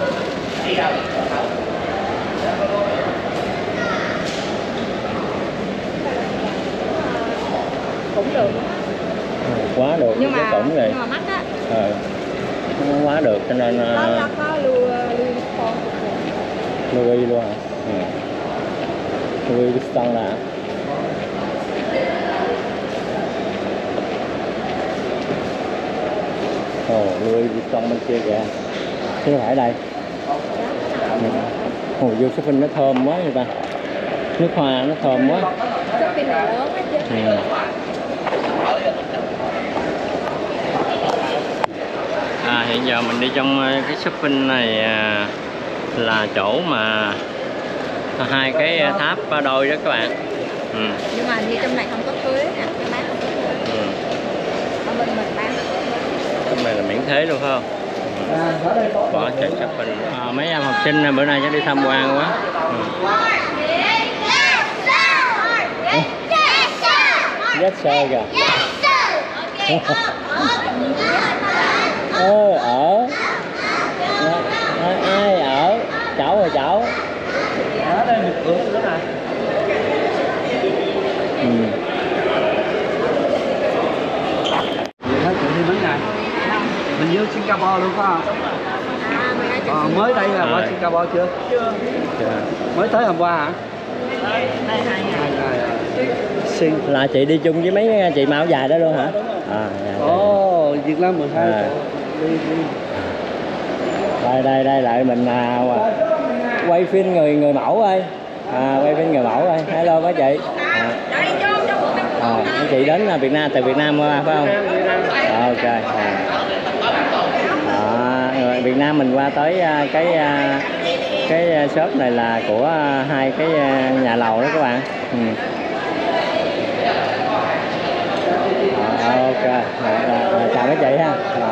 Speaker 2: cũng được.
Speaker 1: Ừ, quá được
Speaker 2: Nhưng
Speaker 1: cái
Speaker 2: mà
Speaker 1: cổng này.
Speaker 2: nhưng mà mắc á.
Speaker 1: Ờ, nó quá được cho nên
Speaker 2: Có
Speaker 1: uh,
Speaker 2: có, có lưu lưu con.
Speaker 1: Louis luôn hả? Ừ. Louis Vuitton là ồ, Louis Vuitton bên kia kìa, chứ không phải đây. Ừ. Ồ, vô shopping nó thơm quá vậy ta, nước hoa nó thơm quá.
Speaker 2: Shopping này lớn á chứ.
Speaker 1: Ừ. À, hiện giờ mình đi trong cái shopping này, à, là chỗ mà hai cái tháp đôi đó các bạn. Ừ.
Speaker 2: Nhưng mà như trong này không có thuế nè, cái bán không có thuế.
Speaker 1: Ừ.
Speaker 2: Ở bên mình bán.
Speaker 1: Trong này là miễn thuế luôn phải không? Ừ. Bỏ chạy shopping. À, mấy em học sinh bữa nay chắc đi tham quan quá. Ừ. Yes sir kìa. Ơ ở ai, ai ở cháu rồi cháu
Speaker 3: Ở đây một cửa nữa này.
Speaker 1: ừ.
Speaker 3: Vậy thôi chị đi mấy ngày. Mình vô Singapore luôn phải không?
Speaker 2: À, mười hai
Speaker 3: Ờ, mới đây là qua
Speaker 1: Rồi.
Speaker 3: Singapore chưa?
Speaker 1: Chưa.
Speaker 3: Mới tới hôm qua hả?
Speaker 2: đây hai ngày.
Speaker 3: Hai ngày à. Xin.
Speaker 1: Là chị đi chung với mấy chị mà áo dài đó luôn hả? À, dạ, dạ.
Speaker 3: Ồ, Việt Nam mười hai.
Speaker 1: À.
Speaker 3: Đi đi.
Speaker 1: đây đây đây lại mình à, quay phim người người mẫu ơi, à, quay phim người mẫu ơi. Hello các chị. À, à, các chị đến là Việt Nam, từ Việt Nam qua phải không? À, ok. À. À, rồi Việt Nam mình qua tới à, cái à, cái shop này là của à, hai cái à, nhà lầu đó các bạn. Ừ. À, ok. À, à, à, chào các chị ha. À.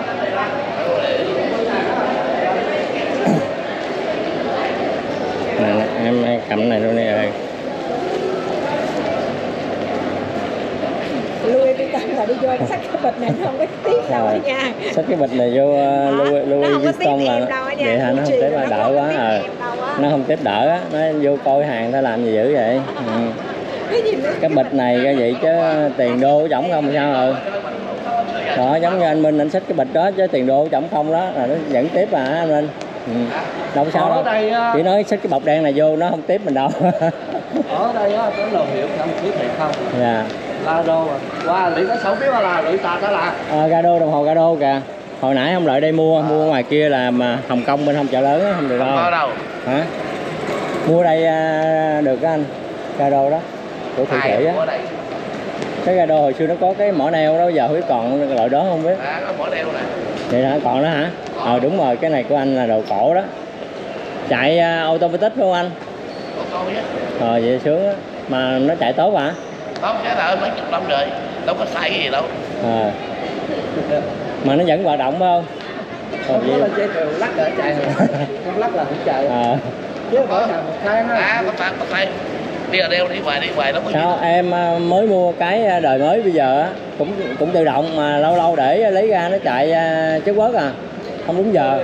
Speaker 1: Nè, nè, em cầm này luôn đi rồi.
Speaker 2: Louis Vuitton mà đi vô xách cái bịch này nó không có tiếp đâu á nha.
Speaker 1: Xách cái bịch này vô uh, Louis Louis Vuitton là nó, vậy hả, nó không tiếp mà đỡ quá à. Nó không tiếp đỡ á, nó vô coi hàng ta làm gì dữ vậy. Ừ. Cái bịch này cái vậy chứ tiền đô trỏng không sao rồi. Đó, giống như anh Minh anh xách cái bịch đó chứ tiền đô trỏng không đó là nó vẫn tiếp mà anh Minh. Ừ. Đâu sao đâu. Đây, chỉ nói xách cái bọc đen này vô nó không tiếp mình đâu.
Speaker 3: Ở đây á có đồ hiệu không biết thiệt không? Dạ. Gado à. Qua lấy cái sáu biết là lấy ta đó là.
Speaker 1: Ờ Gado, đồng hồ Gado kìa. Hồi nãy không lại đây mua, mua ngoài kia là mà Hồng Kông bên không chợ lớn á, không được đâu. đâu. Hả? Mua đây được á anh. Gado đó. Của Thụy Sĩ á. Cái Gado hồi xưa nó có cái mỏ neo đó, giờ không còn loại đó không biết. À, có mỏ neo nè. Vậy hả? Còn đó hả? Ờ đúng rồi, cái này của anh là đồ cổ đó. Chạy uh, automatic phải không anh? Ờ vậy sướng á. Mà nó chạy tốt hả?
Speaker 7: Tốt chứ là mấy chục năm rồi, đâu có sai cái gì đâu.
Speaker 1: À. Mà nó vẫn hoạt động phải không?
Speaker 3: Không có lên dây đều lắc để chạy rồi. Không lắc là không chạy. À. Chứ phải hàng một tháng á. À, có phải, có phải. Đi ở đeo đi hoài đi hoài lắm.
Speaker 1: Sao em mới mua cái đời mới bây giờ á, cũng cũng tự động mà lâu lâu để lấy ra nó chạy chất quất à. Không đúng giờ.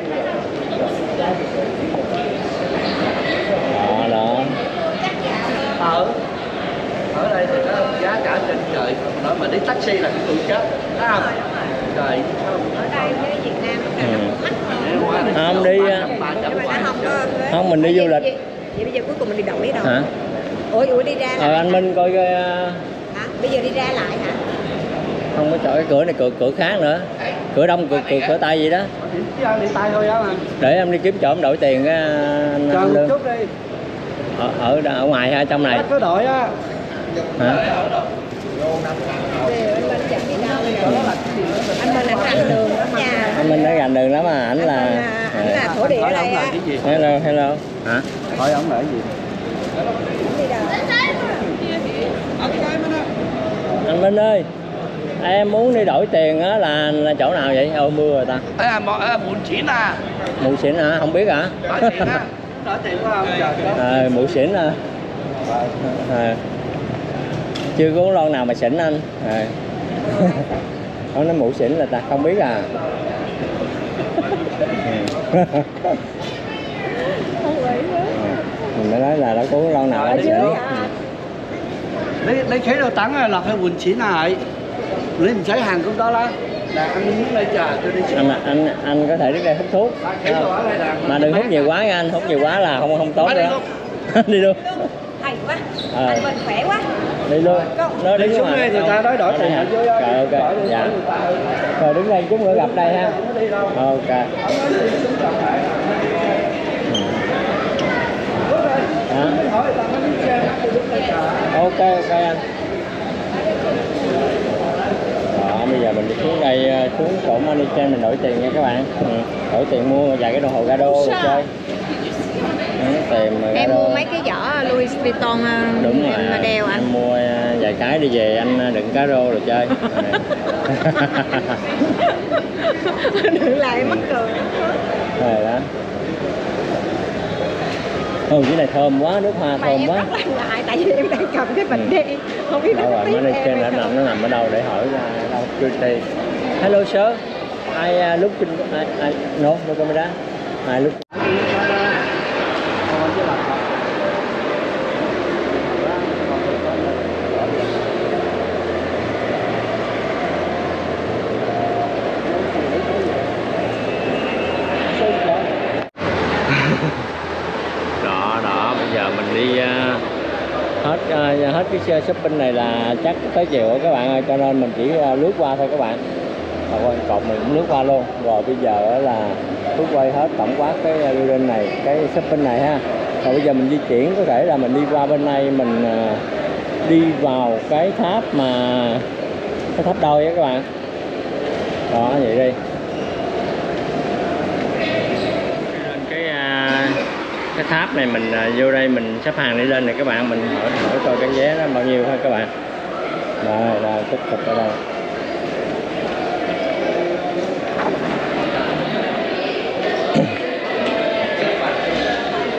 Speaker 1: Đó đó.
Speaker 3: Ở ở đây thì nó giá cả trên trời, nói mà đi taxi là tụi chết, thấy không? Trời.
Speaker 2: Ở đây với Việt Nam nó mắc
Speaker 1: ừ. Không đi không mình đi du lịch.
Speaker 2: Vậy bây giờ cuối cùng mình đi đổi đâu?
Speaker 1: Hả?
Speaker 2: Ủa, ủa đi ra lại.
Speaker 1: Ờ anh Minh coi coi.
Speaker 2: Hả? Bây giờ đi ra lại hả?
Speaker 1: Không có chọn cái cửa này, cửa cửa khác nữa. Cửa đông, cửa cửa, cửa Tây gì đó.
Speaker 3: Đi tay thôi á mà.
Speaker 1: Để em đi kiếm chỗ em đổi tiền cái anh,
Speaker 3: chờ một chút đi.
Speaker 1: Ở ở ở ngoài hay trong này?
Speaker 3: Có đổi á.
Speaker 1: Hả?
Speaker 2: Anh Minh anh rành đường lắm nha.
Speaker 1: Anh Minh nó rành đường lắm mà ảnh là
Speaker 2: ảnh là thổ địa ở đây á.
Speaker 1: Hello hello. Hả?
Speaker 3: Hỏi ông là cái gì?
Speaker 2: Đi đâu?
Speaker 1: Anh Minh ơi, em muốn đi đổi tiền á là, là chỗ nào vậy? Ô mưa rồi ta.
Speaker 7: À, à, Mụn Xỉn à.
Speaker 1: Mụn Xỉn hả? Không biết hả?
Speaker 7: Đổi tiền á.
Speaker 3: Đổi tiền của ông trời.
Speaker 1: À, Mụn Xỉn à. À. Chưa có lon nào mà xỉn anh. À. Ông nói Mụn Xỉn là ta không biết à. Mình mới nói là nó có lon nào nó xỉn.
Speaker 3: Lấy lấy chế đồ tắng là phải buồn chín này. Lấy mình thấy hàng cũng đó lá. Là anh muốn lấy trà cho đi.
Speaker 1: Anh anh anh có thể đứng đây hút thuốc. Mà đừng hút nhiều quá nha anh, hút nhiều quá là không không tốt nữa. Đi luôn.
Speaker 2: Hay quá. À. Anh Minh khỏe quá.
Speaker 1: Đi luôn. Nó
Speaker 3: đi xuống đây người ta nói đổi tiền hả?
Speaker 1: Rồi ok. Dạ. Rồi đứng đây chút nữa gặp đây ha. Ok. Hả? Ok ok anh. Đó, bây giờ mình đi xuống đây, xuống chỗ money chain mình đổi tiền nha các bạn. Ừ. Đổi tiền mua vài cái đồng hồ Gado rồi chơi. Tìm
Speaker 2: em mua mấy cái giỏ Louis Vuitton.
Speaker 1: Đúng rồi,
Speaker 2: em đeo anh.
Speaker 1: Em mua vài cái đi về anh đựng cá rô rồi chơi.
Speaker 2: Đừng lại mắc cười.
Speaker 1: Rồi đó. Ồ, cái này thơm quá, nước hoa
Speaker 2: mà
Speaker 1: thơm
Speaker 2: em
Speaker 1: quá.
Speaker 2: rất là ngại tại vì em đang cầm cái bịch
Speaker 1: ừ.
Speaker 2: đi. Không biết nó
Speaker 1: có tiếp em hay không. Nó nằm ở đâu để hỏi ra đâu. Pretty. Hello sir. I uh, look in, I, I, no, no camera. I look. Đó đó, bây giờ mình đi uh, hết uh, hết cái shopping này là chắc tới chiều đó các bạn ơi, cho nên mình chỉ uh, lướt qua thôi các bạn. Rồi cột mình cũng lướt qua luôn. Rồi bây giờ là Phước quay hết tổng quát cái building này, cái shopping này ha. Rồi bây giờ mình di chuyển, có thể là mình đi qua bên này, mình uh, đi vào cái tháp mà cái tháp đôi á các bạn. Đó vậy đi. Cái uh, cái tháp này mình uh, vô đây mình xếp hàng đi lên này các bạn, mình hỏi hỏi coi cái vé nó bao nhiêu thôi các bạn. Đây là tích cực ở đây.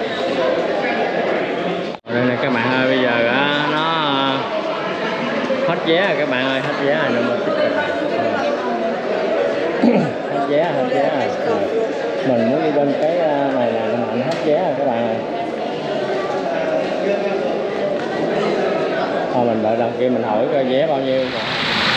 Speaker 1: Đây này các bạn ơi, bây giờ á, nó hết vé rồi các bạn ơi, hết vé rồi, number ticket. Hết vé, hết vé rồi. Mình muốn đi bên cái này là mình hết vé rồi các bạn ơi. Thôi mình đợi đằng kia mình hỏi coi vé bao nhiêu mà.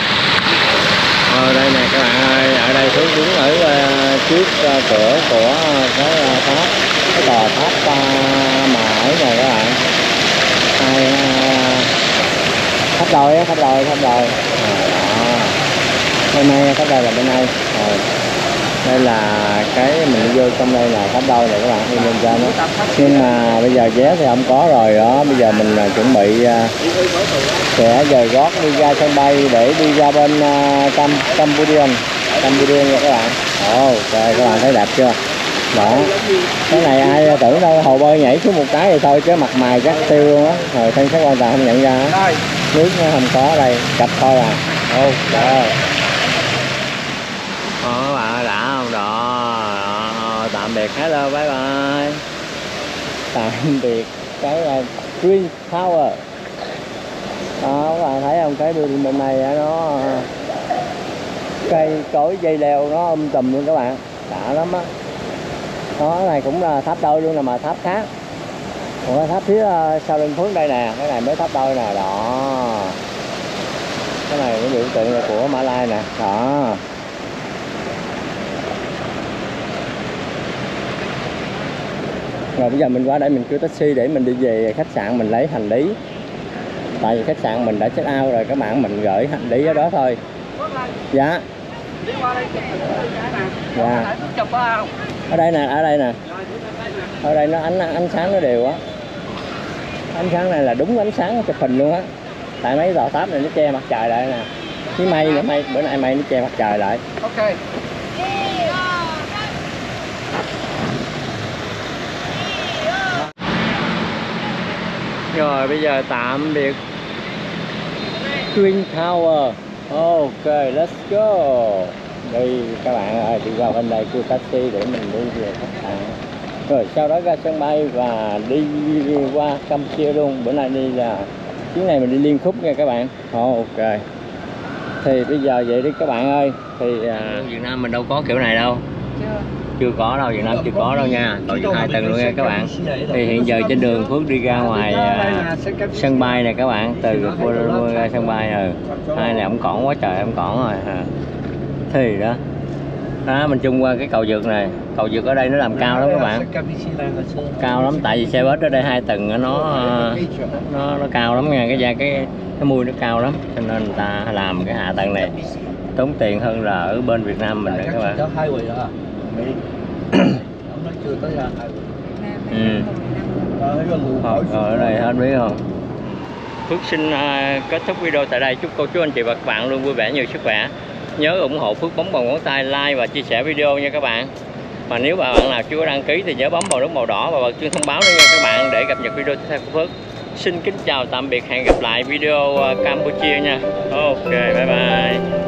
Speaker 1: Ở đây nè các bạn ơi, ở đây xuống đứng ở uh, trước uh, cửa của cái uh, tháp, cái tòa tháp uh, mà ở này các bạn. Hai uh, tháp đôi á, tháp đôi, tháp đôi. À, đó. Bên này tháp đôi là bên đây. Rồi. Đây là cái mình đi vô trong đây là tháp đôi này các bạn, đi lên trên đó. Nhưng mà bây giờ vé thì không có rồi đó, bây giờ mình uh, chuẩn bị uh, sẽ dời gót đi ra sân bay để đi ra bên uh, Cam Campuchia, Campuchia nha các bạn. Ồ, oh, trời, các bạn thấy đẹp chưa? Đó, cái này ai tưởng đâu hồ bơi nhảy xuống một cái thì thôi chứ mặt mày chắc tiêu luôn á. Rồi thân xác quan trọng không nhận ra á. Nước nó không có ở đây, chập thôi à. Ô, oh, trời ơi. Ồ, các bạn đã không? Đó, đó, tạm biệt, hello, bye bye. Tạm biệt cái uh, Twin Tower. Đó, các bạn thấy không, cái đường bên này nó cây cối dây leo nó um tùm luôn các bạn, đã lắm á. Đó, cái này cũng là tháp đôi luôn nè, mà tháp khác. Ủa, tháp phía uh, sau lưng Phước đây nè, cái này mới tháp đôi nè, đó. Cái này cái biểu tượng là của Mã Lai nè, đó. Rồi bây giờ mình qua đây mình kêu taxi để mình đi về khách sạn mình lấy hành lý. Tại vì khách sạn mình đã check out rồi các bạn, mình gửi hành lý ở đó thôi. Dạ. Dạ. Ở đây nè, ở đây nè. Ở đây nó ánh ánh sáng nó đều á. Ánh sáng này là đúng ánh sáng chụp hình luôn á. Tại mấy tòa tháp này nó che mặt trời lại nè. Cái mây nữa, mây bữa nay mây nó che mặt trời lại. Ok. Rồi bây giờ tạm biệt Twin Tower. Ok, let's go. Đi các bạn ơi, đi vào bên đây kêu taxi để mình đi về khách sạn. Rồi sau đó ra sân bay và đi qua Campuchia luôn. Bữa nay đi là chuyến này mình đi liên khúc nha các bạn. Ok. Thì bây giờ vậy đi các bạn ơi. Thì à, Việt Nam mình đâu có kiểu này đâu. Chưa. Chưa có đâu, Việt Nam chưa có đâu nha. Tổ chức hai tầng luôn nha các bạn. Thì hiện giờ trên đường Phước đi ra ngoài à, sân bay này các bạn, từ Kuala Lumpur ra sân bay rồi. Hai này ổng cỏn quá trời, ổng cỏn rồi. À. Thì đó. Đó, mình chung qua cái cầu vượt này. Cầu vượt ở đây nó làm cao lắm các bạn. Cao lắm, tại vì xe bus ở đây hai tầng nó nó nó cao lắm nha, cái da cái cái mui nó cao lắm, cho nên người ta làm cái hạ tầng này tốn tiền hơn là ở bên Việt Nam mình đấy các bạn. Ừ. Rồi, ở đây hết biết không? Phước xin uh, kết thúc video tại đây. Chúc cô chú anh chị và các bạn luôn vui vẻ, nhiều sức khỏe. Nhớ ủng hộ Phước bấm vào ngón tay like và chia sẻ video nha các bạn. Mà nếu bạn nào chưa có đăng ký thì nhớ bấm vào nút màu đỏ và bật chuông thông báo nữa nha các bạn, để cập nhật video tiếp theo của Phước. Xin kính chào tạm biệt, hẹn gặp lại video uh, Campuchia nha. Ok, bye bye.